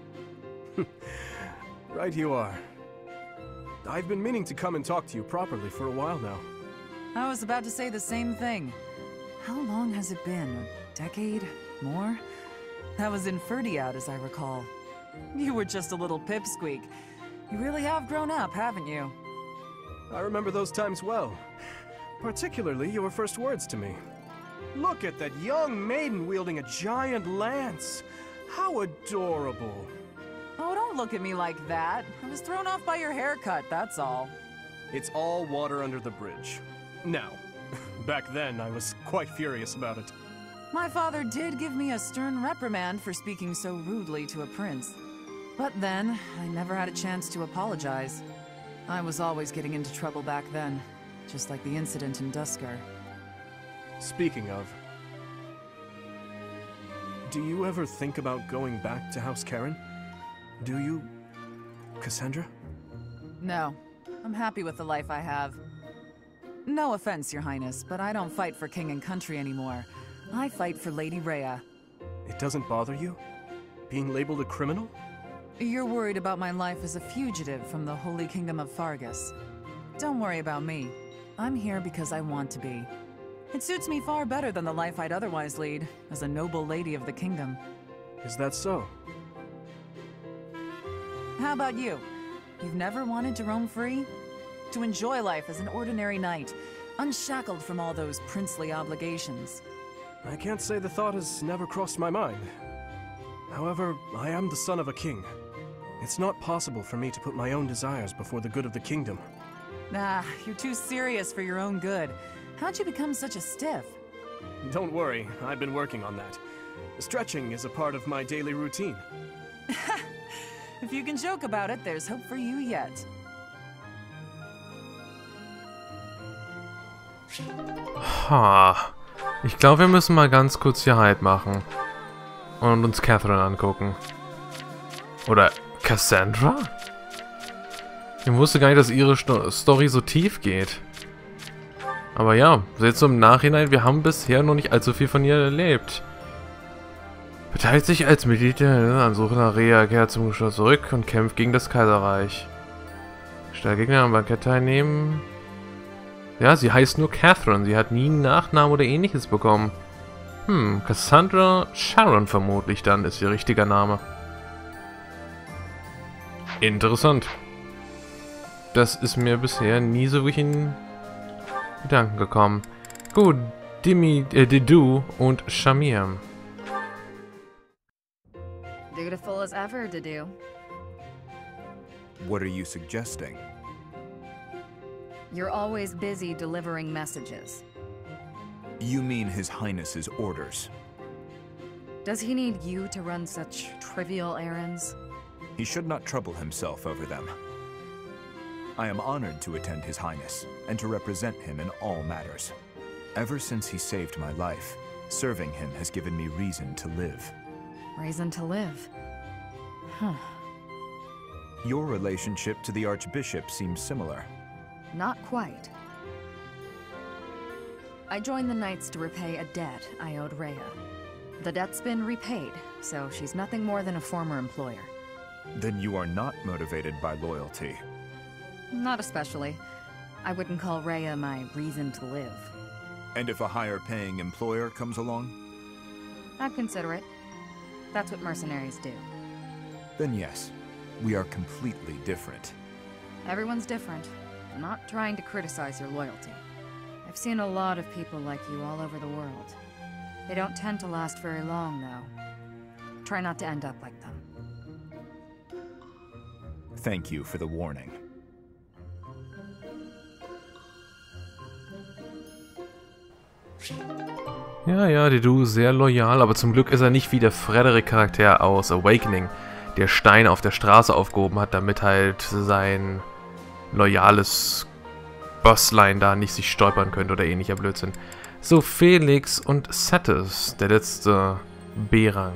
S5: Right you are. I've been meaning to come and talk to you properly for a while now.
S14: I was about to say the same thing. How long has it been? A decade? More? That was in Ferdiad, as I recall. You were just a little pipsqueak. You really have grown up, haven't you?
S5: I remember those times well. Particularly your first words to me. Look at that young maiden wielding a giant lance. How adorable.
S14: Oh, don't look at me like that. I was thrown off by your haircut, that's all.
S5: It's all water under the bridge. Now, back then I was quite furious about it.
S14: My father did give me a stern reprimand for speaking so rudely to a prince. But then, I never had a chance to apologize. I was always getting into trouble back then, just like the incident in Duscur.
S5: Speaking of, do you ever think about going back to House Karen? Do you, Cassandra?
S14: No, I'm happy with the life I have. No offense, Your Highness, but I don't fight for king and country anymore. I fight for Lady Rhea.
S5: It doesn't bother you? Being labeled a criminal?
S14: You're worried about my life as a fugitive from the Holy Kingdom of Fargus. Don't worry about me. I'm here because I want to be. It suits me far better than the life I'd otherwise lead, as a noble lady of the kingdom.
S5: Is that so?
S14: How about you? You've never wanted to roam free? To enjoy life as an ordinary knight, unshackled from all those princely obligations?
S5: I can't say the thought has never crossed my mind. However, I am the son of a king. It's not possible for me to put my own desires before the good of the kingdom.
S14: Ah, you're too serious for your own good. How'd you become such a stiff?
S5: Don't worry, I've been working on that. Stretching is a part of my daily routine.
S14: If you can joke about it, there's hope for you yet.
S9: Ha. Ich glaube, wir müssen mal ganz kurz hier Halt machen. Und uns Catherine angucken. Oder Cassandra? Ich wusste gar nicht, dass ihre Story so tief geht. Aber ja, jetzt so im Nachhinein, wir haben bisher noch nicht allzu viel von ihr erlebt. Beteiligt sich als Mitglied der Ansuche nach Rhea, kehrt zum Schloss zurück und kämpft gegen das Kaiserreich. Statt Gegner am Bankett teilnehmen. Ja, sie heißt nur Catherine, sie hat nie einen Nachnamen oder ähnliches bekommen. Cassandra Sharon vermutlich dann ist ihr richtiger Name. Interessant. Das ist mir bisher nie so wirklich in Gedanken gekommen. Gut, Dedue und Shamir.
S14: Dutiful as ever, Dedue.
S19: What are you suggesting?
S14: You're always busy delivering messages.
S19: You mean His Highness's orders?
S14: Does he need you to run such trivial errands?
S19: He should not trouble himself over them. I am honored to attend His Highness, and to represent him in all matters. Ever since he saved my life, serving him has given me reason to live.
S14: Reason to live? Huh.
S19: Your relationship to the Archbishop seems similar.
S14: Not quite. I joined the Knights to repay a debt I owed Rhea. The debt's been repaid, so she's nothing more than a former employer.
S19: Then you are not motivated by loyalty.
S14: Not especially. I wouldn't call Rhea my reason to live.
S19: And if a higher-paying employer comes along?
S14: I'd consider it. That's what mercenaries do.
S19: Then yes, we are completely different.
S14: Everyone's different. I'm not trying to criticize your loyalty. I've seen a lot of people like you all over the world. They don't tend to last very long, though. Try not to end up like them.
S19: Thank you for the warning.
S9: Ja, Dedue, sehr loyal, aber zum Glück ist er nicht wie der Frederick-Charakter aus Awakening, der Steine auf der Straße aufgehoben hat, damit halt sein loyales Bossline da nicht sich stolpern könnte oder ähnlicher Blödsinn. So, Felix und Cetus, der letzte B-Rang.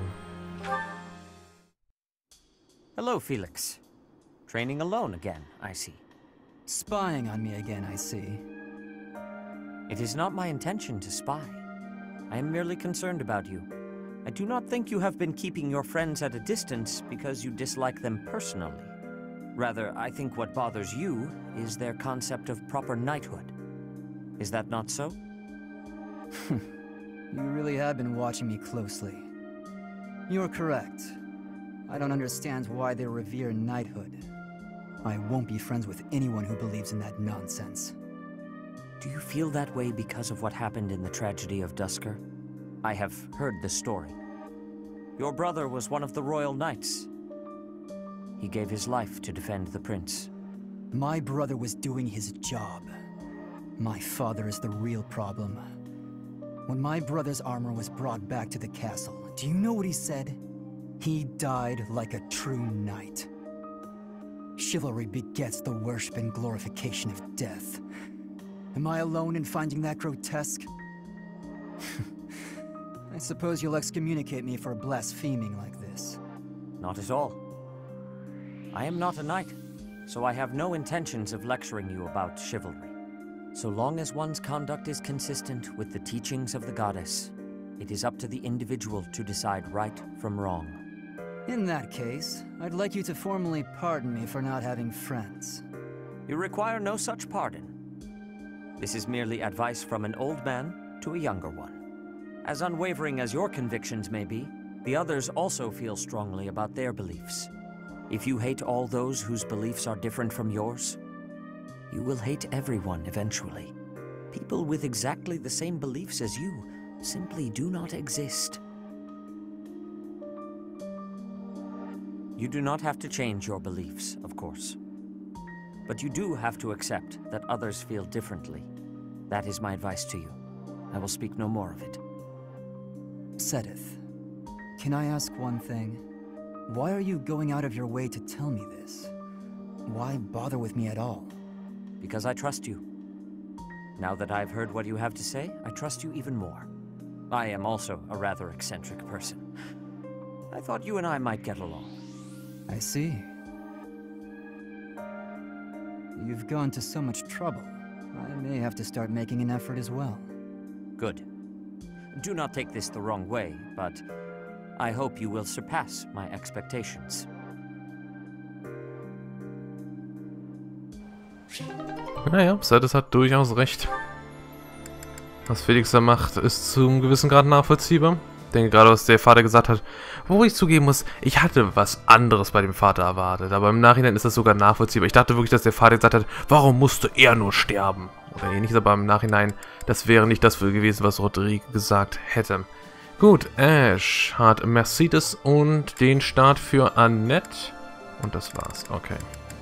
S7: Hello, Felix. Training alone again, I see.
S6: Spying on me again, I see.
S7: It is not my intention to spy. I am merely concerned about you. I do not think you have been keeping your friends at a distance because you dislike them personally. Rather, I think what bothers you is their concept of proper knighthood. Is that not so?
S6: You really have been watching me closely. You're correct. I don't understand why they revere knighthood. I won't be friends with anyone who believes in that nonsense.
S7: Do you feel that way because of what happened in the tragedy of Duscur? I have heard the story. Your brother was one of the royal knights. He gave his life to defend the prince.
S6: My brother was doing his job. My father is the real problem. When my brother's armor was brought back to the castle, do you know what he said? He died like a true knight. Chivalry begets the worship and glorification of death. Am I alone in finding that grotesque? I suppose you'll excommunicate me for blaspheming like this.
S7: Not at all. I am not a knight, so I have no intentions of lecturing you about chivalry. So long as one's conduct is consistent with the teachings of the goddess, it is up to the individual to decide right from wrong.
S6: In that case, I'd like you to formally pardon me for not having friends.
S7: You require no such pardon. This is merely advice from an old man to a younger one. As unwavering as your convictions may be, the others also feel strongly about their beliefs. If you hate all those whose beliefs are different from yours, you will hate everyone eventually. People with exactly the same beliefs as you simply do not exist. You do not have to change your beliefs, of course. But you do have to accept that others feel differently. That is my advice to you. I will speak no more of it.
S6: Seteth, can I ask one thing? Why are you going out of your way to tell me this? Why bother with me at all?
S7: Because I trust you. Now that I've heard what you have to say, I trust you even more. I am also a rather eccentric person. I thought you and I might get along.
S6: I see. You've gone to so much trouble. I may have to start making an effort as well.
S7: Good. Do not take this the wrong way, but I hope you will surpass my expectations.
S9: Naja, Seteth hat durchaus recht. Was Felix da macht, ist zu einem gewissen Grad nachvollziehbar. Ich denke gerade, was der Vater gesagt hat, wo ich zugeben muss, ich hatte was anderes bei dem Vater erwartet, aber im Nachhinein ist das sogar nachvollziehbar. Ich dachte wirklich, dass der Vater gesagt hat, warum musste er nur sterben? Oder ähnliches, aber im Nachhinein, das wäre nicht das gewesen, was Rodrigue gesagt hätte. Gut, Ash hat Mercedes und den Start für Annette. Und das war's, okay.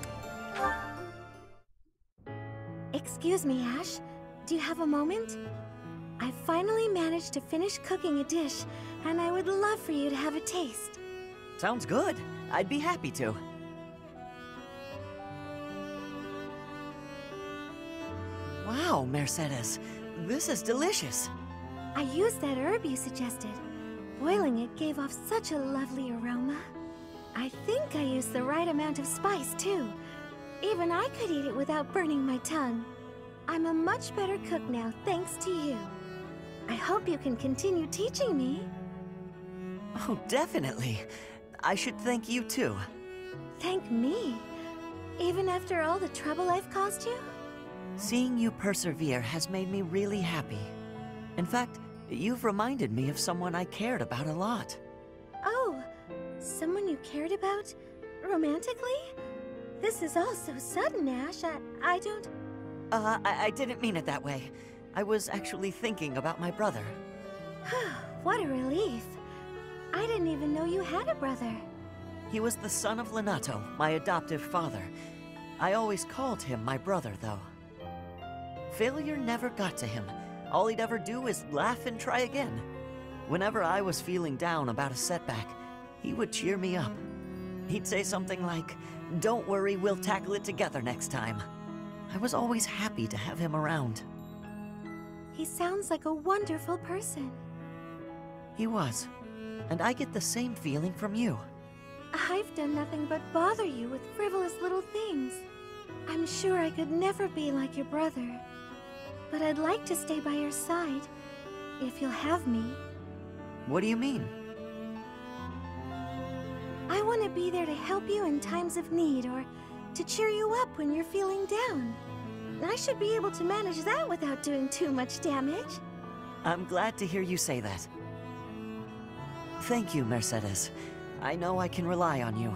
S20: Excuse me, Ash. Do you have a moment? I finally managed to finish cooking a dish, and I would love for you to have a taste.
S21: Sounds good. I'd be happy to. Wow, Mercedes. This is delicious.
S20: I used that herb you suggested. Boiling it gave off such a lovely aroma. I think I used the right amount of spice, too. Even I could eat it without burning my tongue. I'm a much better cook now, thanks to you. I hope you can continue teaching me.
S21: Oh, definitely. I should thank you, too.
S20: Thank me? Even after all the trouble I've caused you?
S21: Seeing you persevere has made me really happy. In fact, you've reminded me of someone I cared about a lot.
S20: Oh, someone you cared about? Romantically? This is all so sudden, Ash. I don't...
S21: I didn't mean it that way. I was actually thinking about my brother.
S20: What a relief. I didn't even know you had a brother.
S21: He was the son of Lenato, my adoptive father. I always called him my brother, though. Failure never got to him. All he'd ever do is laugh and try again. Whenever I was feeling down about a setback, he would cheer me up. He'd say something like, "Don't worry, we'll tackle it together next time." I was always happy to have him around.
S20: He sounds like a wonderful person.
S21: He was. And I get the same feeling from you.
S20: I've done nothing but bother you with frivolous little things. I'm sure I could never be like your brother. But I'd like to stay by your side, if you'll have me.
S21: What do you mean?
S20: I want to be there to help you in times of need, or to cheer you up when you're feeling down. I should be able to manage that without doing too much damage.
S21: I'm glad to hear you say that. Thank you, Mercedes. I know I can rely on you.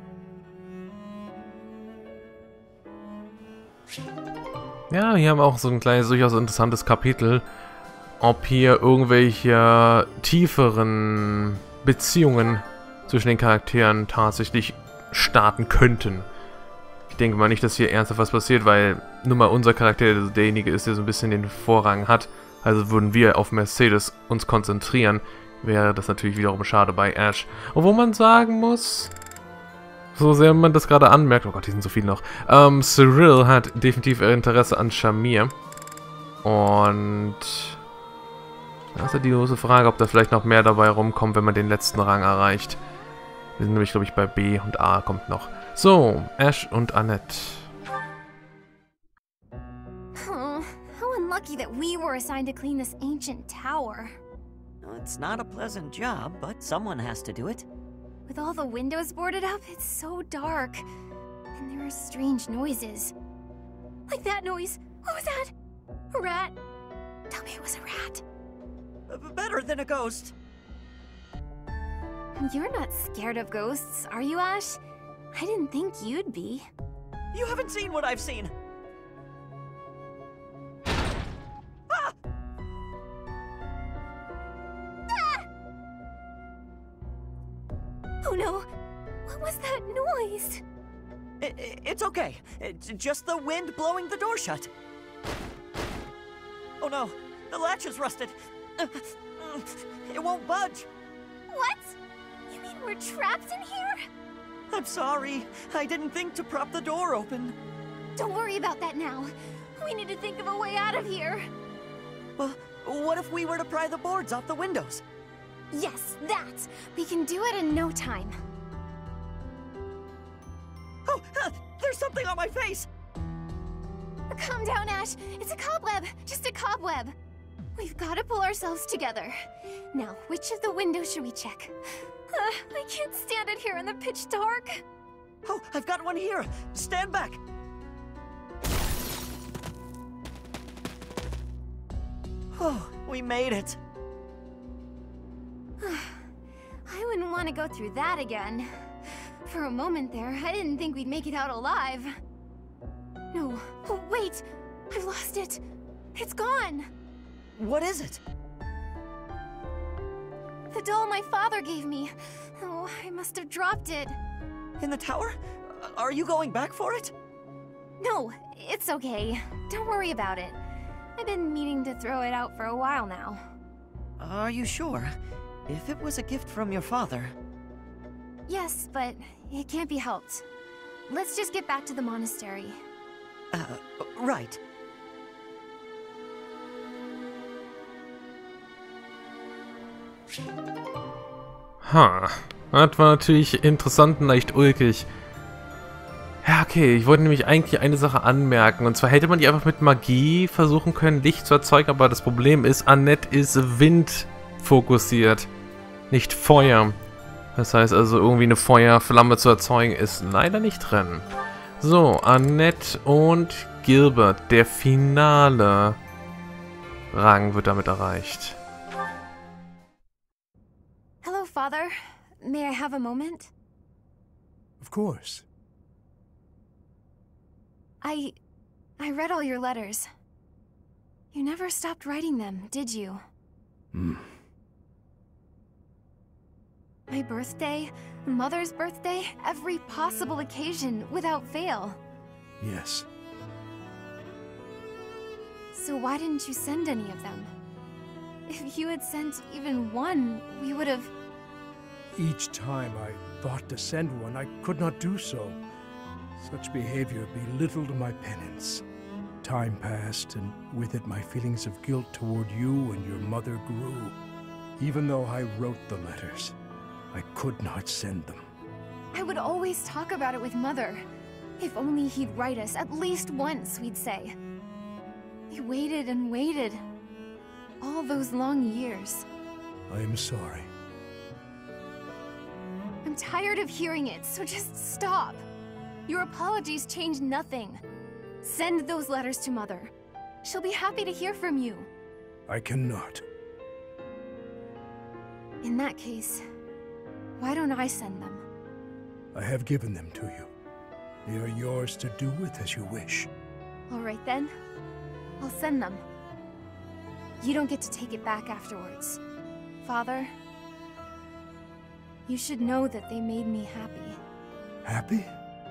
S9: Ja, hier haben wir auch so ein kleines, durchaus interessantes Kapitel. Ob hier irgendwelche tieferen Beziehungen zwischen den Charakteren tatsächlich starten könnten. Ich denke mal nicht, dass hier ernsthaft was passiert, weil nur mal unser Charakter derjenige ist, der so ein bisschen den Vorrang hat. Also würden wir auf Mercedes uns konzentrieren, wäre das natürlich wiederum schade bei Ash. Und wo man sagen muss, so sehr man das gerade anmerkt, oh Gott, die sind so viele noch, Cyril hat definitiv Interesse an Shamir. Und da ist ja die große Frage, ob da vielleicht noch mehr dabei rumkommt, wenn man den letzten Rang erreicht. Wir sind nämlich, glaube ich, bei B und A kommt noch. So, Ash und Annette.
S15: Oh, how unlucky that we were assigned to clean this ancient tower.
S21: It's not a pleasant job, but someone has to do it.
S15: With all the windows boarded up, it's so dark. And there are strange noises. Like that noise. What was that? A rat? Tell me it was a rat.
S21: Better than a ghost.
S15: You're not scared of ghosts, are you, Ash? I didn't think you'd be.
S21: You haven't seen what I've seen. Ah!
S15: Ah! Oh no! What was that noise?
S21: It's okay. It's just the wind blowing the door shut. Oh no, the latch is rusted. It won't budge.
S15: What? You mean we're trapped in here?
S21: I'm sorry. I didn't think to prop the door open.
S15: Don't worry about that now. We need to think of a way out of here.
S21: Well, what if we were to pry the boards off the windows?
S15: Yes, that! We can do it in no time.
S21: Oh, there's something on my face!
S15: Calm down, Ash. It's a cobweb. Just a cobweb. We've got to pull ourselves together. Now, which of the windows should we check? I can't stand it here in the pitch dark.
S21: Oh, I've got one here. Stand back. Oh, we made it.
S15: I wouldn't want to go through that again. For a moment there, I didn't think we'd make it out alive. No. Oh, wait! I've lost it. It's gone.
S21: What is it?
S15: The doll my father gave me. Oh, I must have dropped it.
S21: In the tower? Are you going back for it?
S15: No, it's okay. Don't worry about it. I've been meaning to throw it out for a while now.
S21: Are you sure? If it was a gift from your father...
S15: Yes, but it can't be helped. Let's just get back to the monastery.
S21: Right.
S9: Das war natürlich interessant und leicht ulkig. Ja, okay, ich wollte nämlich eigentlich eine Sache anmerken. Und zwar hätte man die einfach mit Magie versuchen können, Licht zu erzeugen. Aber das Problem ist, Annette ist windfokussiert, nicht Feuer. Das heißt also, irgendwie eine Feuerflamme zu erzeugen, ist leider nicht drin. So, Annette und Gilbert. Der finale Rang wird damit erreicht.
S15: Hello, Father. May I have a moment?
S2: Of course.
S15: I read all your letters. You never stopped writing them, did you? My birthday, Mother's birthday, every possible occasion, without fail.
S2: Yes.
S15: So why didn't you send any of them? If you had sent even one, we would have...
S2: Each time I thought to send one, I could not do so. Such behavior belittled my penance. Time passed, and with it my feelings of guilt toward you and your mother grew. Even though I wrote the letters, I could not send them.
S15: I would always talk about it with Mother. If only he'd write us at least once, we'd say. We waited and waited. All those long years.
S2: I am sorry.
S15: I'm tired of hearing it, so just stop. Your apologies change nothing. Send those letters to Mother. She'll be happy to hear from you.
S2: I cannot.
S4: In that case, why don't I send them?
S2: I have given them to you. They are yours to do with as you wish.
S4: All right then. I'll send them. You don't get to take it back afterwards. Father, you should know that they made me happy.
S2: Happy?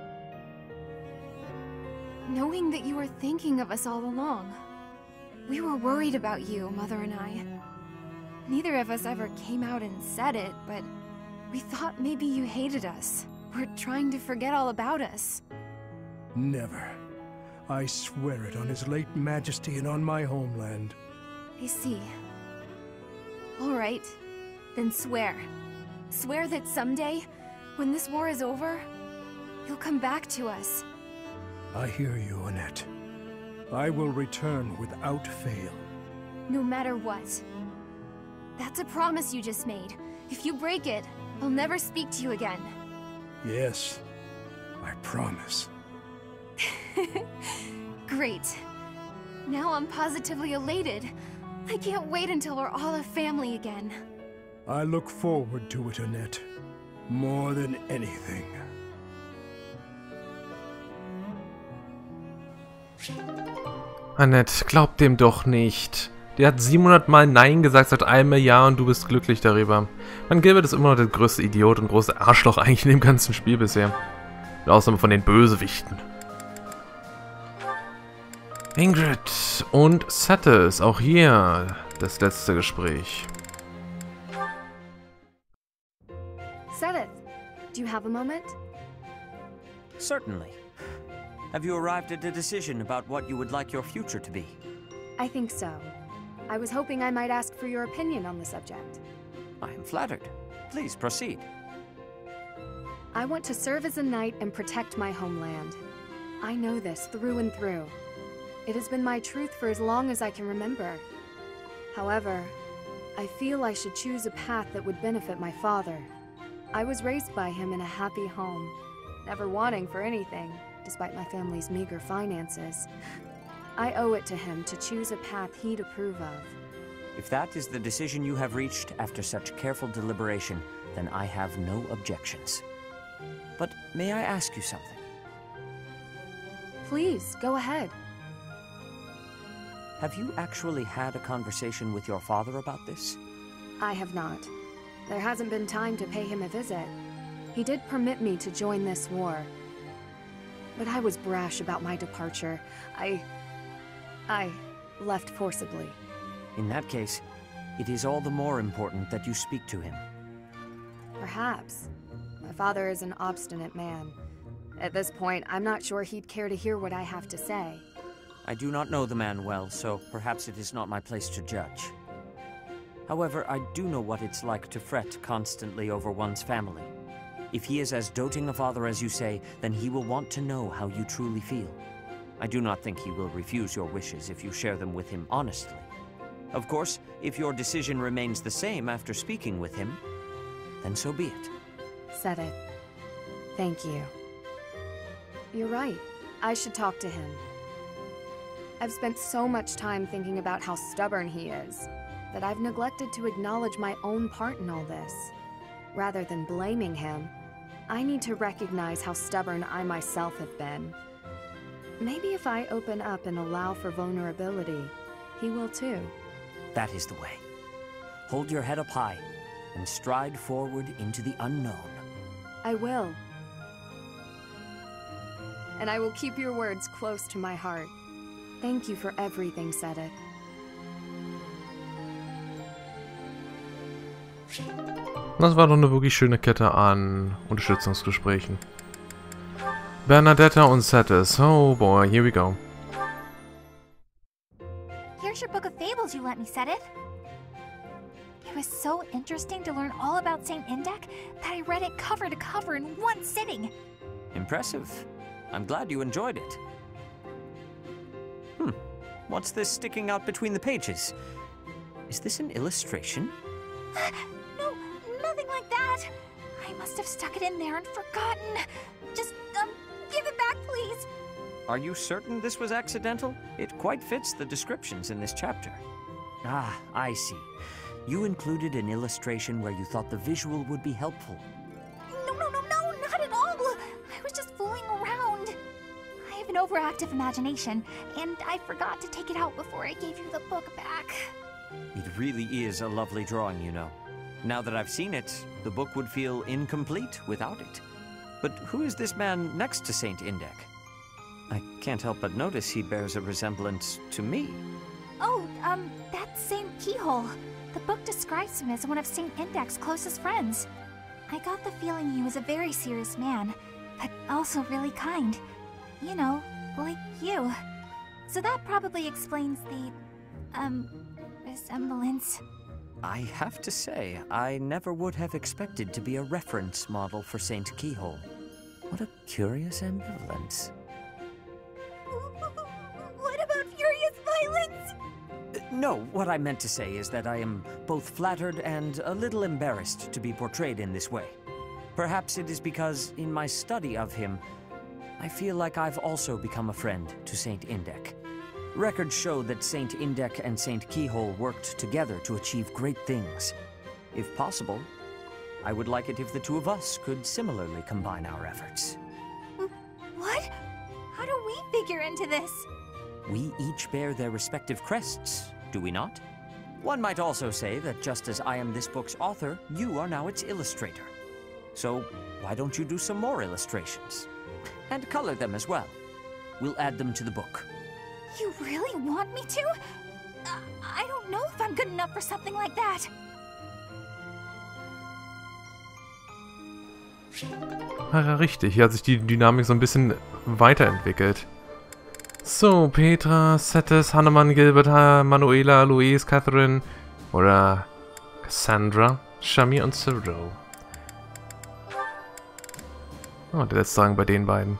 S4: Knowing that you were thinking of us all along. We were worried about you, Mother and I. Neither of us ever came out and said it, but we thought maybe you hated us. Were trying to forget all about us.
S2: Never. I swear it on His late Majesty and on my homeland.
S4: I see. All right. Then swear. Swear that someday, when this war is over, you'll come back to us.
S2: I hear you, Annette. I will return without fail.
S4: No matter what. That's a promise you just made. If you break it, I'll never speak to you again.
S2: Yes, I promise.
S4: Great. Now I'm positively elated. I can't wait until we're all a family again.
S2: I look forward to it, Annette. More than anything.
S9: Annette, glaub dem doch nicht. Die hat 700 Mal Nein gesagt seit einem Jahr und du bist glücklich darüber. Man Gilbert ist immer noch der größte Idiot und große Arschloch eigentlich in dem ganzen Spiel bisher. Mit Ausnahme von den Bösewichten. Ingrid und Cetus, auch hier das letzte Gespräch.
S4: Sedith, do you have a moment?
S7: Certainly. Have you arrived at a decision about what you would like your future to be?
S4: I think so. I was hoping I might ask for your opinion on the subject.
S7: I am flattered. Please proceed.
S4: I want to serve as a knight and protect my homeland. I know this through and through. It has been my truth for as long as I can remember. However, I feel I should choose a path that would benefit my father. I was raised by him in a happy home, never wanting for anything, despite my family's meager finances. I owe it to him to choose a path he'd approve of.
S7: If that is the decision you have reached after such careful deliberation, then I have no objections. But may I ask you something?
S4: Please, go ahead.
S7: Have you actually had a conversation with your father about this?
S4: I have not. There hasn't been time to pay him a visit. He did permit me to join this war. But I was brash about my departure. I left forcibly.
S7: In that case, it is all the more important that you speak to him.
S4: Perhaps. My father is an obstinate man. At this point, I'm not sure he'd care to hear what I have to say.
S7: I do not know the man well, so perhaps it is not my place to judge. However, I do know what it's like to fret constantly over one's family. If he is as doting a father as you say, then he will want to know how you truly feel. I do not think he will refuse your wishes if you share them with him honestly. Of course, if your decision remains the same after speaking with him, then so be it.
S4: Sedith, thank you. You're right. I should talk to him. I've spent so much time thinking about how stubborn he is, that I've neglected to acknowledge my own part in all this. Rather than blaming him, I need to recognize how stubborn I myself have been. Maybe if I open up and allow for vulnerability, he will too.
S7: That is the way. Hold your head up high and stride forward into the unknown.
S4: I will. And I will keep your words close to my heart. Thank you for everything, Sedith.
S9: Das war doch eine wirklich schöne Kette an Unterstützungsgesprächen. Bernadetta und Cetus. Oh boy, here we go.
S18: Here's your book of fables you lent me, Sedith. It was so interesting to learn all about St. Indech that I read it cover to cover in one sitting.
S7: Impressive. I'm glad you enjoyed it. What's this sticking out between the pages? Is this an illustration?
S18: No, nothing like that. I must have stuck it in there and forgotten. Just, give it back, please.
S7: Are you certain this was accidental? It quite fits the descriptions in this chapter. Ah, I see. You included an illustration where you thought the visual would be helpful.
S15: No, not at all! I was just fooling around. I have an overactive imagination, and I forgot to take it out before I gave you the book back.
S7: It really is a lovely drawing, you know. Now that I've seen it, the book would feel incomplete without it. But who is this man next to Saint Indech? I can't help but notice he bears a resemblance to me.
S15: Oh, that's Saint Keyhole. The book describes him as one of Saint Indech's closest friends. I got the feeling he was a very serious man, but also really kind. You know, like you. So that probably explains the, resemblance.
S7: I have to say, I never would have expected to be a reference model for Saint Keyhole. What a curious ambivalence.
S15: What about furious violence?
S7: No, what I meant to say is that I am both flattered and a little embarrassed to be portrayed in this way. Perhaps it is because, in my study of him, I feel like I've also become a friend to Saint Indech. Records show that Saint Indech and Saint Keyhole worked together to achieve great things. If possible, I would like it if the two of us could similarly combine our efforts.
S15: What? How do we figure into this?
S7: We each bear their respective crests, do we not? One might also say that just as I am this book's author, you are now its illustrator. So why don't you do some more illustrations? And color them as well. We'll add them to the book.
S15: You really want me to? I don't know if I'm good enough for something like that.
S9: Ja, richtig. Hier hat sich die Dynamik so ein bisschen weiterentwickelt. So, Petra, Cetes, Hannemann, Gilbert, Manuela, Louise, Catherine oder Cassandra, Shamir und Cyril. Oh, der letzte Rang bei den beiden.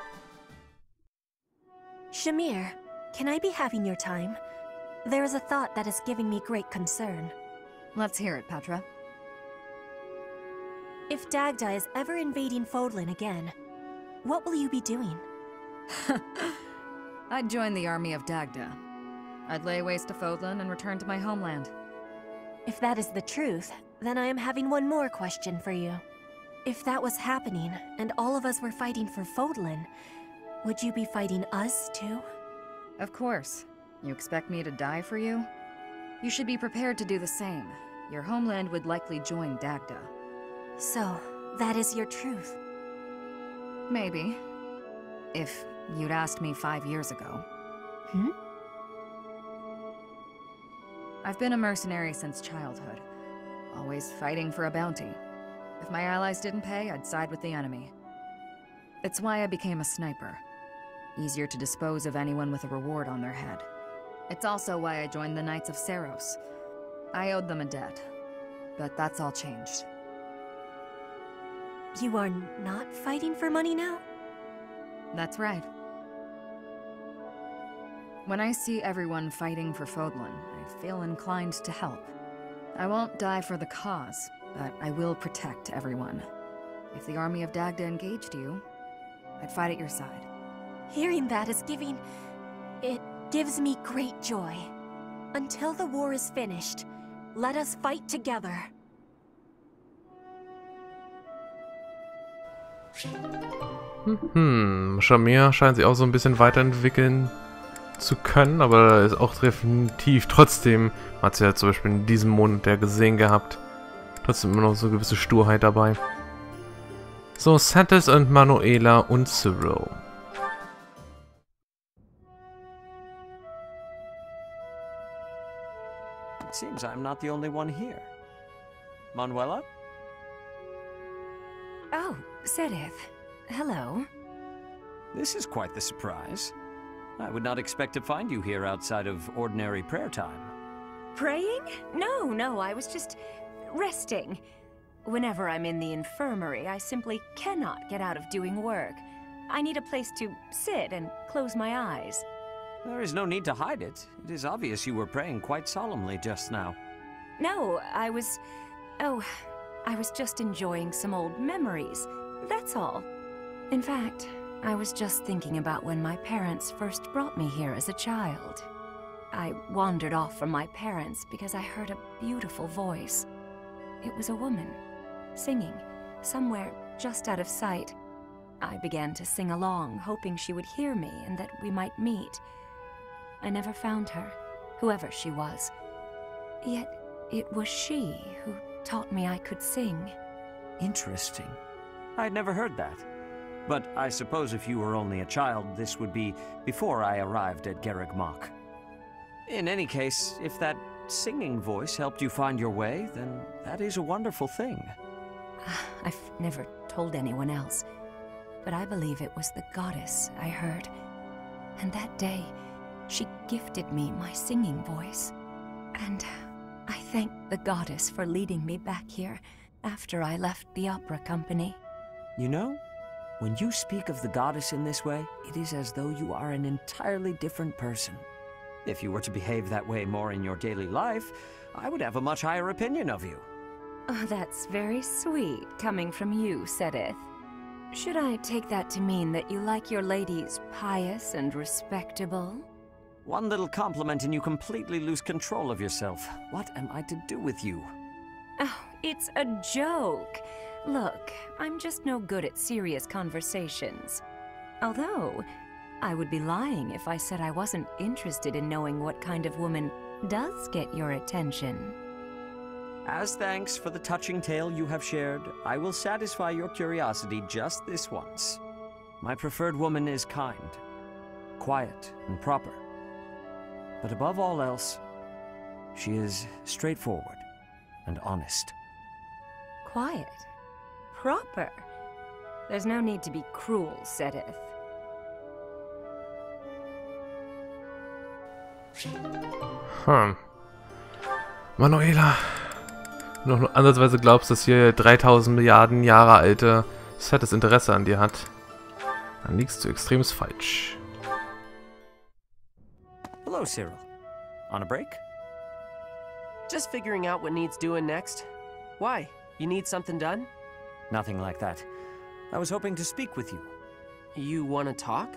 S1: Shamir, can I be having your time? There is a thought that is giving me great concern.
S14: Let's hear it, Petra.
S1: If Dagda is ever invading Fodlan again, what will you be doing?
S14: I'd join the army of Dagda. I'd lay waste to Fodlan and return to my homeland.
S1: If that is the truth, then I am having one more question for you. If that was happening, and all of us were fighting for Fodlan, would you be fighting us too?
S14: Of course. You expect me to die for you? You should be prepared to do the same. Your homeland would likely join Dagda.
S1: So, that is your truth?
S14: Maybe. If you'd asked me 5 years ago. I've been a mercenary since childhood. Always fighting for a bounty. If my allies didn't pay, I'd side with the enemy. It's why I became a sniper. Easier to dispose of anyone with a reward on their head. It's also why I joined the Knights of Seiros. I owed them a debt, but that's all changed.
S1: You are not fighting for money now?
S14: That's right. When I see everyone fighting for Fodlan, I feel inclined to help. I won't die for the cause, but I will protect everyone. If the army of Dagda engaged you, I'd fight at your side.
S1: Hearing that is it gives me great joy. Until the war is finished, let us fight together.
S9: Shamir scheint sich auch so ein bisschen weiterentwickeln zu können, aber ist auch definitiv trotzdem, hat sie ja zum Beispiel in diesem Monat ja gesehen gehabt, trotzdem immer noch so eine gewisse Sturheit dabei. So, Cetes und Manuela und Cyril.
S7: It seems I'm not the only one here. Manuela?
S10: Oh, Sedith. Hello.
S7: This is quite the surprise. I would not expect to find you here outside of ordinary prayer time.
S10: Praying? No, I was just resting. Whenever I'm in the infirmary, I simply cannot get out of doing work. I need a place to sit and close my eyes.
S7: There is no need to hide it. It is obvious you were praying quite solemnly just now.
S10: No, I was just enjoying some old memories. That's all. In fact, I was just thinking about when my parents first brought me here as a child. I wandered off from my parents because I heard a beautiful voice. It was a woman, singing, somewhere just out of sight. I began to sing along, hoping she would hear me and that we might meet. I never found her, whoever she was. Yet it was she who taught me I could sing.
S7: Interesting. I'd never heard that. But I suppose if you were only a child, this would be before I arrived at Garreg Mach. In any case, if that singing voice helped you find your way, then that is a wonderful thing.
S10: I've never told anyone else, but I believe it was the goddess I heard. And that day, she gifted me my singing voice. And I thank the goddess for leading me back here after I left the opera company.
S7: You know, when you speak of the goddess in this way, it is as though you are an entirely different person. If you were to behave that way more in your daily life, I would have a much higher opinion of you.
S10: Oh, that's very sweet, coming from you, Seteth. Should I take that to mean that you like your ladies pious and respectable?
S7: One little compliment and you completely lose control of yourself. What am I to do with you?
S10: Oh, it's a joke. Look, I'm just no good at serious conversations. Although, I would be lying if I said I wasn't interested in knowing what kind of woman does get your attention.
S7: As thanks for the touching tale you have shared, I will satisfy your curiosity just this once. My preferred woman is kind, quiet, and proper. But above all else, she is straightforward and honest.
S10: Quiet? Proper? There's no need to be cruel, Seteth.
S9: Manuela, wenn du noch ansatzweise glaubst, dass hier 3000 Milliarden Jahre alte fettes Interesse an dir hat, dann liegst du extremst falsch.
S13: Hello, Cyril. On a break? Just figuring out what needs doing next. Why? You need something done?
S7: Nothing like that. I was hoping to speak with you.
S13: You want to talk?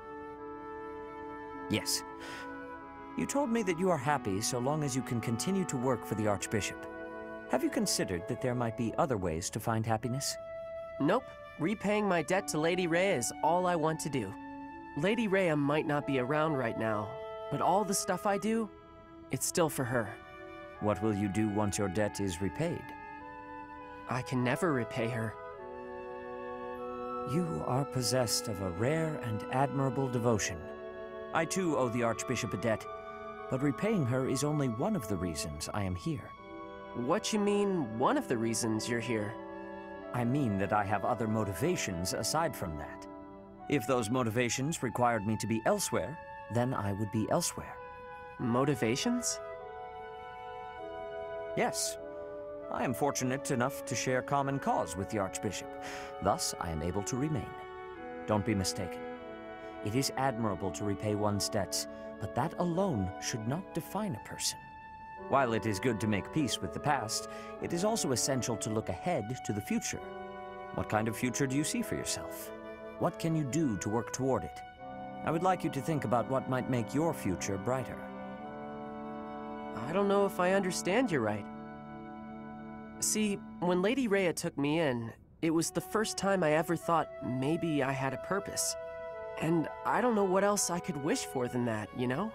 S7: Yes. You told me that you are happy so long as you can continue to work for the Archbishop. Have you considered that there might be other ways to find happiness?
S13: Nope. Repaying my debt to Lady Rhea is all I want to do. Lady Rhea might not be around right now, but all the stuff I do, it's still for her.
S7: What will you do once your debt is repaid?
S13: I can never repay her.
S7: You are possessed of a rare and admirable devotion. I too owe the Archbishop a debt, but repaying her is only one of the reasons I am here.
S13: What you mean, one of the reasons you're here?
S7: I mean that I have other motivations aside from that. If those motivations required me to be elsewhere, then I would be elsewhere.
S13: Motivations?
S7: Yes. I am fortunate enough to share common cause with the Archbishop. Thus, I am able to remain. Don't be mistaken. It is admirable to repay one's debts, but that alone should not define a person. While it is good to make peace with the past, it is also essential to look ahead to the future. What kind of future do you see for yourself? What can you do to work toward it? I would like you to think about what might make your future brighter.
S13: I don't know if I understand you right. See, when Lady Rhea took me in, it was the first time I ever thought maybe I had a purpose. And I don't know what else I could wish for than that, you know?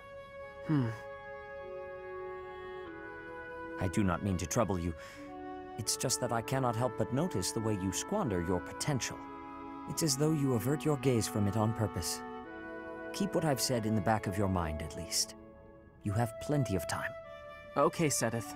S7: I do not mean to trouble you. It's just that I cannot help but notice the way you squander your potential. It's as though you avert your gaze from it on purpose. Keep what I've said in the back of your mind, at least. You have plenty of time.
S13: Okay, Seteth.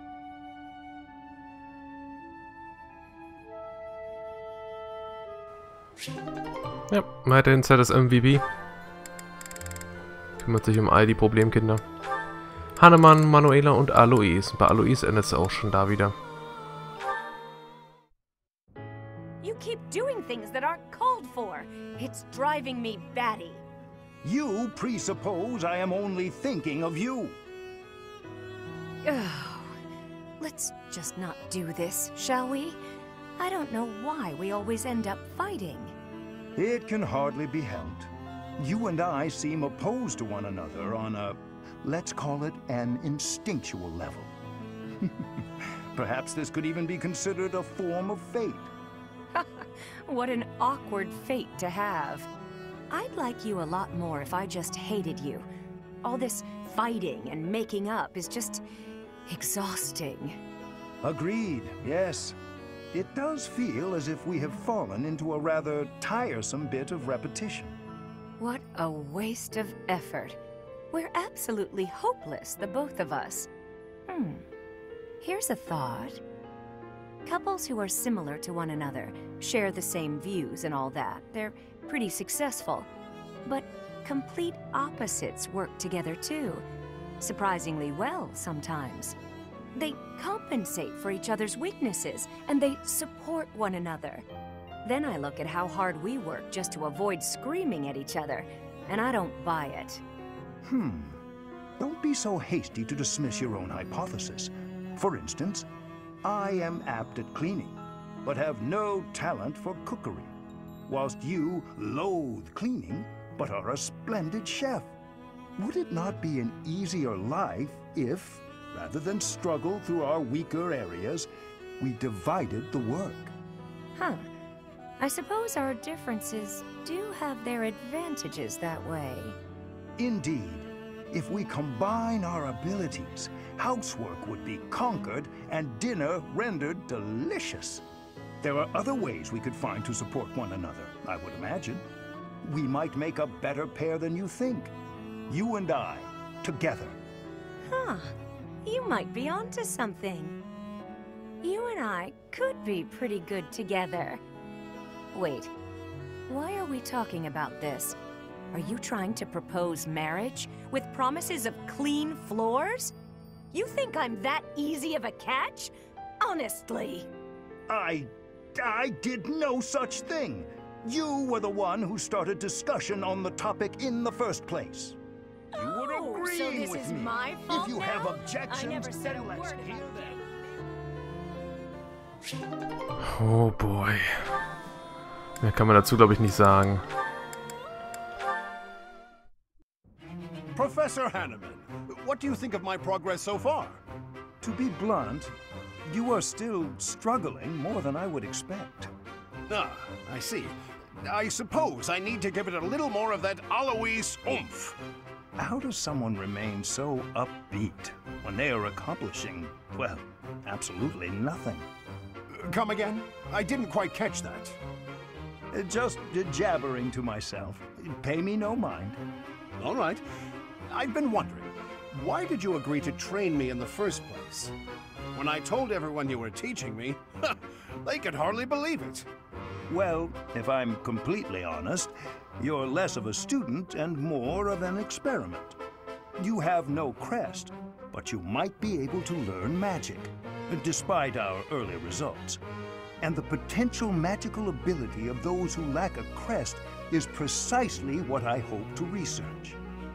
S9: Ja, weiterhin Zeit das MVP. Kümmert sich um all die Problemkinder. Hannemann, Manuela und Alois. Bei Alois endet es auch schon da wieder.
S1: You keep doing things that aren't called for. It's driving me batty.
S17: You presuppose I am only thinking of you.
S10: Oh, let's just not do this, shall we? I don't know why we always end up fighting.
S17: It can hardly be helped. You and I seem opposed to one another on a, let's call it an instinctual level. Perhaps this could even be considered a form of fate.
S10: What an awkward fate to have. I'd like you a lot more if I just hated you. All this fighting and making up is just exhausting.
S17: Agreed, yes. It does feel as if we have fallen into a rather tiresome bit of repetition.
S10: What a waste of effort. We're absolutely hopeless, the both of us. Here's a thought. Couples who are similar to one another, share the same views and all that, they're pretty successful. But complete opposites work together too. Surprisingly well sometimes. They compensate for each other's weaknesses, and they support one another. Then I look at how hard we work just to avoid screaming at each other, and I don't buy it.
S17: Don't be so hasty to dismiss your own hypothesis. For instance, I am apt at cleaning, but have no talent for cookery, whilst you loathe cleaning, but are a splendid chef. Would it not be an easier life if, rather than struggle through our weaker areas, we divided the work?
S10: I suppose our differences do have their advantages that way.
S17: Indeed. If we combine our abilities, housework would be conquered and dinner rendered delicious. There are other ways we could find to support one another, I would imagine. We might make a better pair than you think. You and I, together.
S10: You might be onto something. You and I could be pretty good together. Wait, why are we talking about this? Are you trying to propose marriage with promises of clean floors? You think I'm that easy of a catch? Honestly.
S17: I did no such thing. You were the one who started discussion on the topic in the first place. You were agreeing
S10: so this
S17: with
S10: is
S17: me.
S10: my fault
S17: If you
S10: now?
S17: have objections,
S10: I never said a
S17: then let's
S10: word
S17: hear them.
S9: Oh boy. Mehr kann man dazu, glaube ich, nicht sagen.
S11: Professor Hanneman, what do you think of my progress so far?
S17: To be blunt, you are still struggling more than I would expect.
S11: Ah, I see. I suppose I need to give it a little more of that Alois oomph.
S17: How does someone remain so upbeat when they are accomplishing, well, absolutely nothing?
S11: Come again? I didn't quite catch that.
S17: Just jabbering to myself. Pay me no mind.
S11: All right. I've been wondering, why did you agree to train me in the first place? When I told everyone you were teaching me, they could hardly believe it.
S17: Well, if I'm completely honest, you're less of a student and more of an experiment. You have no crest, but you might be able to learn magic, despite our early results. And the potential magical ability of those who lack a crest is precisely what I hope to research.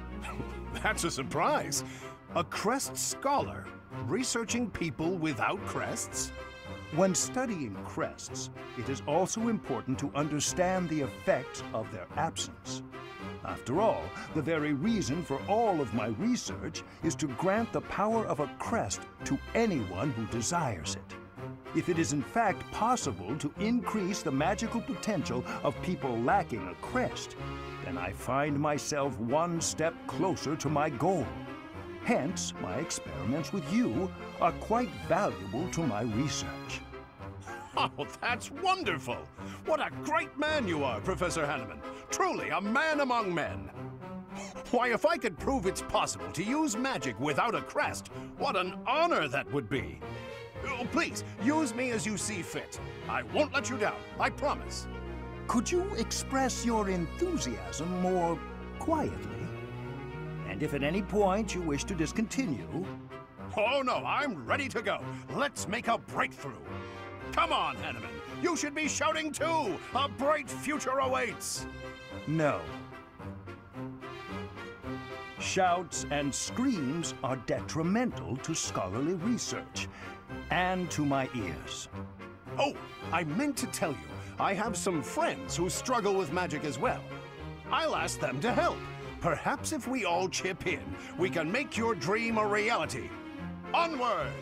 S11: That's a surprise. A crest scholar researching people without crests?
S17: When studying crests, it is also important to understand the effects of their absence. After all, the very reason for all of my research is to grant the power of a crest to anyone who desires it. If it is in fact possible to increase the magical potential of people lacking a crest, then I find myself one step closer to my goal. Hence, my experiments with you are quite valuable to my research.
S11: Oh, that's wonderful! What a great man you are, Professor Hanneman. Truly a man among men. Why, if I could prove it's possible to use magic without a crest, what an honor that would be. Oh, please, use me as you see fit. I won't let you down, I promise.
S17: Could you express your enthusiasm more quietly? And if at any point you wish to discontinue...
S11: Oh no, I'm ready to go. Let's make a breakthrough. Come on, Hanneman. You should be shouting too. A bright future awaits.
S17: No. Shouts and screams are detrimental to scholarly research, and to my ears.
S11: Oh, I meant to tell you, I have some friends who struggle with magic as well. I'll ask them to help. Perhaps if we all chip in, we can make your dream a reality. Onward!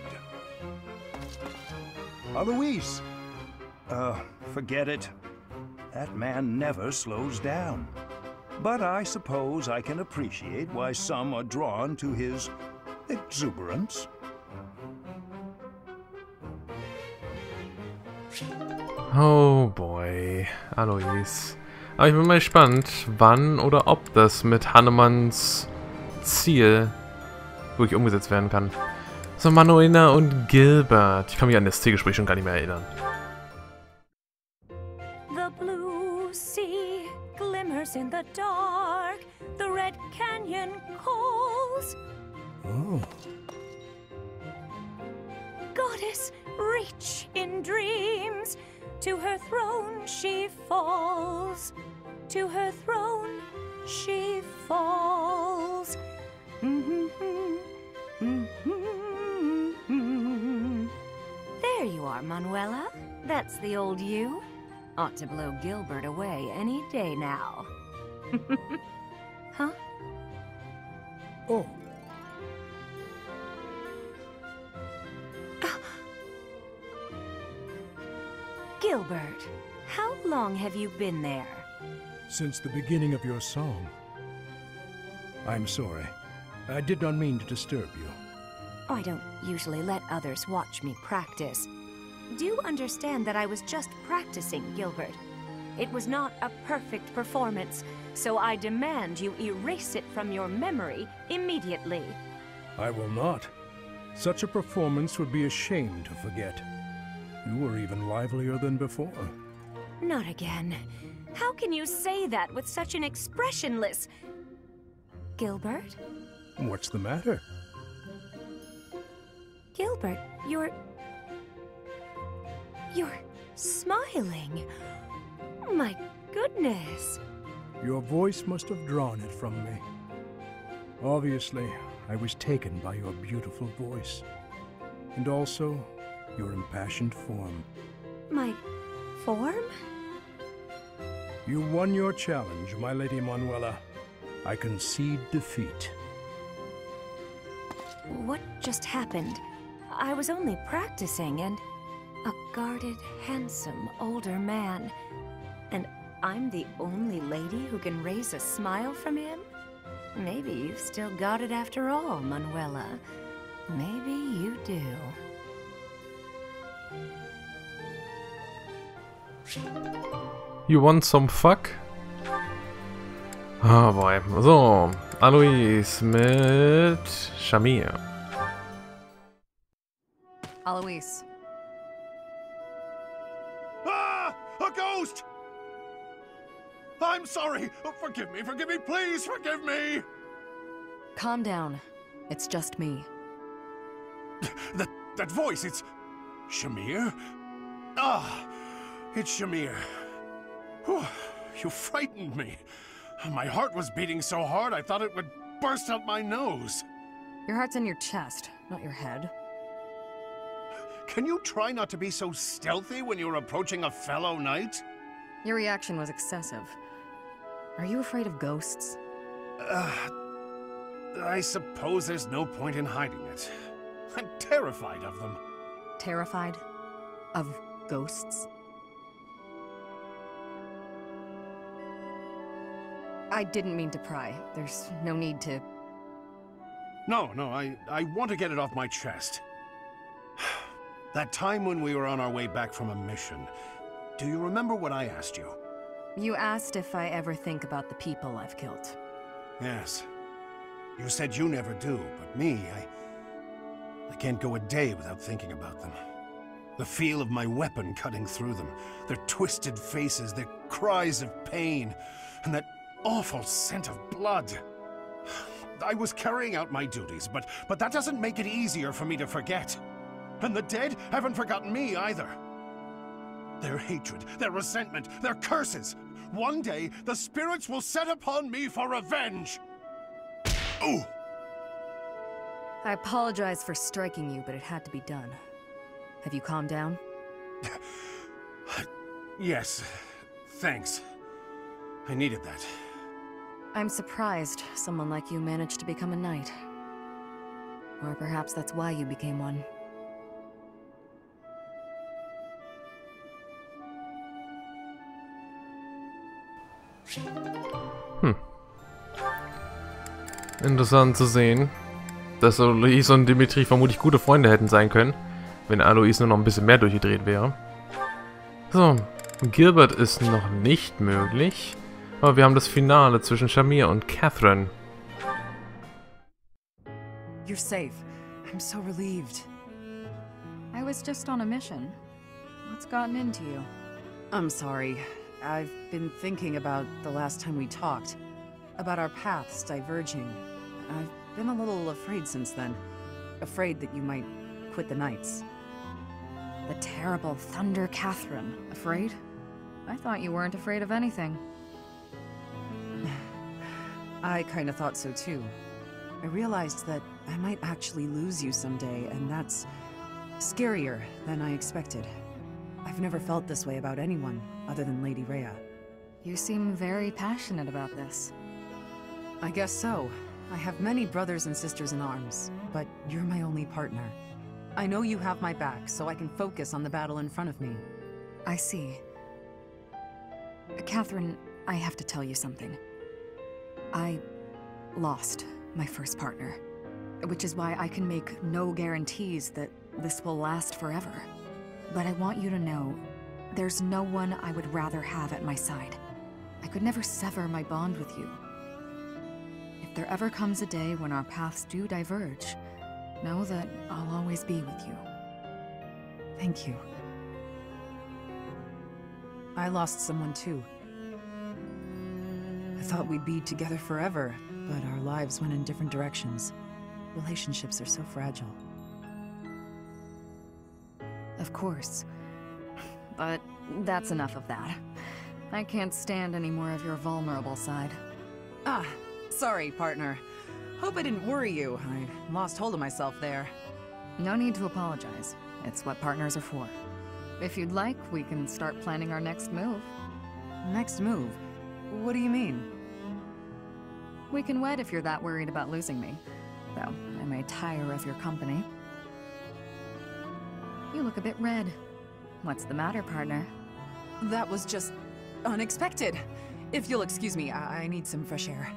S17: Alois! Forget it. That man never slows down. But I suppose I can appreciate why some are drawn to his exuberance.
S9: Oh boy, Alois. Aber ich bin mal gespannt, wann oder ob das mit Hannemanns Ziel wirklich umgesetzt werden kann. So, Manuela und Gilbert. Ich kann mich an das Zielgespräch schon gar nicht mehr erinnern.
S12: The blue sea glimmers in the dark. The red canyon calls.
S2: Oh.
S12: Goddess, reach in dreams. To her throne she falls. To her throne she falls.
S10: There you are, Manuela. That's the old you. Ought to blow Gilbert away any day now. Huh?
S2: Oh.
S10: Gilbert, how long have you been there?
S2: Since the beginning of your song. I'm sorry. I did not mean to disturb you.
S10: I don't usually let others watch me practice. Do understand that I was just practicing, Gilbert. It was not a perfect performance, so I demand you erase it from your memory immediately.
S2: I will not. Such a performance would be a shame to forget. You were even livelier than before.
S10: Not again. How can you say that with such an expressionless... Gilbert?
S2: What's the matter?
S10: Gilbert, you're smiling. My goodness.
S2: Your voice must have drawn it from me. Obviously, I was taken by your beautiful voice. And also, your impassioned form.
S10: My form?
S2: You won your challenge, my Lady Manuela. I concede defeat.
S10: What just happened? I was only practicing, and a guarded, handsome, older man. And I'm the only lady who can raise a smile from him? Maybe you've still got it after all, Manuela. Maybe you do.
S9: You want some fuck? Oh boy. So, Alois mit Shamir.
S14: Alois.
S11: Ah! A ghost! I'm sorry! Oh, forgive me, please forgive me!
S14: Calm down. It's just me.
S11: That voice, it's... Shamir? Ah! It's Shamir. Whew, you frightened me. My heart was beating so hard I thought it would burst out my nose.
S14: Your heart's in your chest, not your head.
S11: Can you try not to be so stealthy when you're approaching a fellow knight?
S14: Your reaction was excessive. Are you afraid of ghosts?
S11: I suppose there's no point in hiding it. I'm terrified of them.
S14: Terrified? Of ghosts? I didn't mean to pry. There's no need to...
S11: No, I want to get it off my chest. That time when we were on our way back from a mission, do you remember what I asked you?
S14: You asked if I ever think about the people I've killed.
S11: Yes. You said you never do, but me, I can't go a day without thinking about them. The feel of my weapon cutting through them, their twisted faces, their cries of pain, and that awful scent of blood. I was carrying out my duties, but that doesn't make it easier for me to forget. And the dead haven't forgotten me either. Their hatred, their resentment, their curses. One day, the spirits will set upon me for revenge. Ooh!
S14: I apologize for striking you, but it had to be done. Have you calmed down?
S11: Yes, thanks. I needed that.
S14: I'm surprised someone like you managed to become a knight. Or perhaps that's why you became one.
S9: Interessant zu sehen, dass Alois und Dimitri vermutlich gute Freunde hätten sein können, wenn Alois nur noch ein bisschen mehr durchgedreht wäre. So, Gilbert ist noch nicht möglich, aber wir haben das Finale zwischen Shamir und Catherine.
S14: You're safe. I'm so relieved. I was just on a mission. What's gotten into you? I'm sorry. I've been thinking about the last time we talked. About our paths diverging. I've been a little afraid since then. Afraid that you might quit the Knights. The terrible Thunder Catherine. Afraid? I thought you weren't afraid of anything. I kinda thought so too. I realized that I might actually lose you someday, and that's scarier than I expected. I've never felt this way about anyone other than Lady Rhea. You seem very passionate about this. I guess so. I have many brothers and sisters in arms, but you're my only partner. I know you have my back, so I can focus on the battle in front of me. I see. Catherine, I have to tell you something. I lost my first partner, which is why I can make no guarantees that this will last forever. But I want you to know, there's no one I would rather have at my side. I could never sever my bond with you. If there ever comes a day when our paths do diverge, know that I'll always be with you. Thank you. I lost someone too. I thought we'd be together forever, but our lives went in different directions. Relationships are so fragile. Of course. But that's enough of that. I can't stand any more of your vulnerable side. Ah, sorry, partner. Hope I didn't worry you. I lost hold of myself there. No need to apologize. It's what partners are for. If you'd like, we can start planning our next move. Next move? What do you mean? We can wed if you're that worried about losing me. Though, I may tire of your company. You look a bit red. What's the matter, partner? That was just unexpected. If you'll excuse me, I need some fresh air.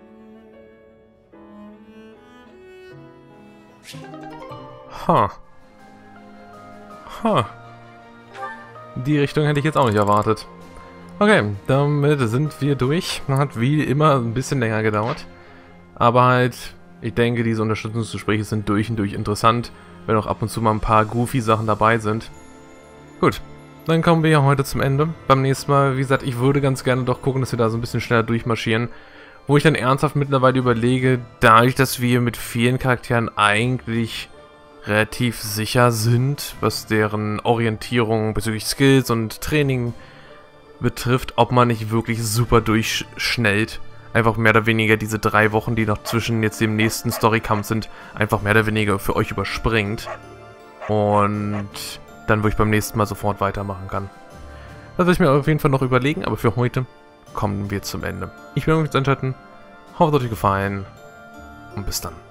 S9: Die Richtung hätte ich jetzt auch nicht erwartet. Okay, damit sind wir durch. Hat wie immer ein bisschen länger gedauert. Aber halt, ich denke, diese Unterstützungsgespräche sind durch und durch interessant, wenn auch ab und zu mal ein paar goofy Sachen dabei sind. Gut, dann kommen wir ja heute zum Ende. Beim nächsten Mal, wie gesagt, ich würde ganz gerne doch gucken, dass wir da so ein bisschen schneller durchmarschieren. Wo ich dann ernsthaft mittlerweile überlege, dadurch, dass wir mit vielen Charakteren eigentlich relativ sicher sind, was deren Orientierung bezüglich Skills und Training betrifft, ob man nicht wirklich super durchschnellt. Einfach mehr oder weniger diese 3 Wochen, die noch zwischen jetzt dem nächsten Storykampf sind, einfach mehr oder weniger für euch überspringt. Und dann, wo ich beim nächsten Mal sofort weitermachen kann. Das will ich mir auf jeden Fall noch überlegen, aber für heute kommen wir zum Ende. Ich bin übrigens Einschalten, hoffe es hat euch gefallen und bis dann.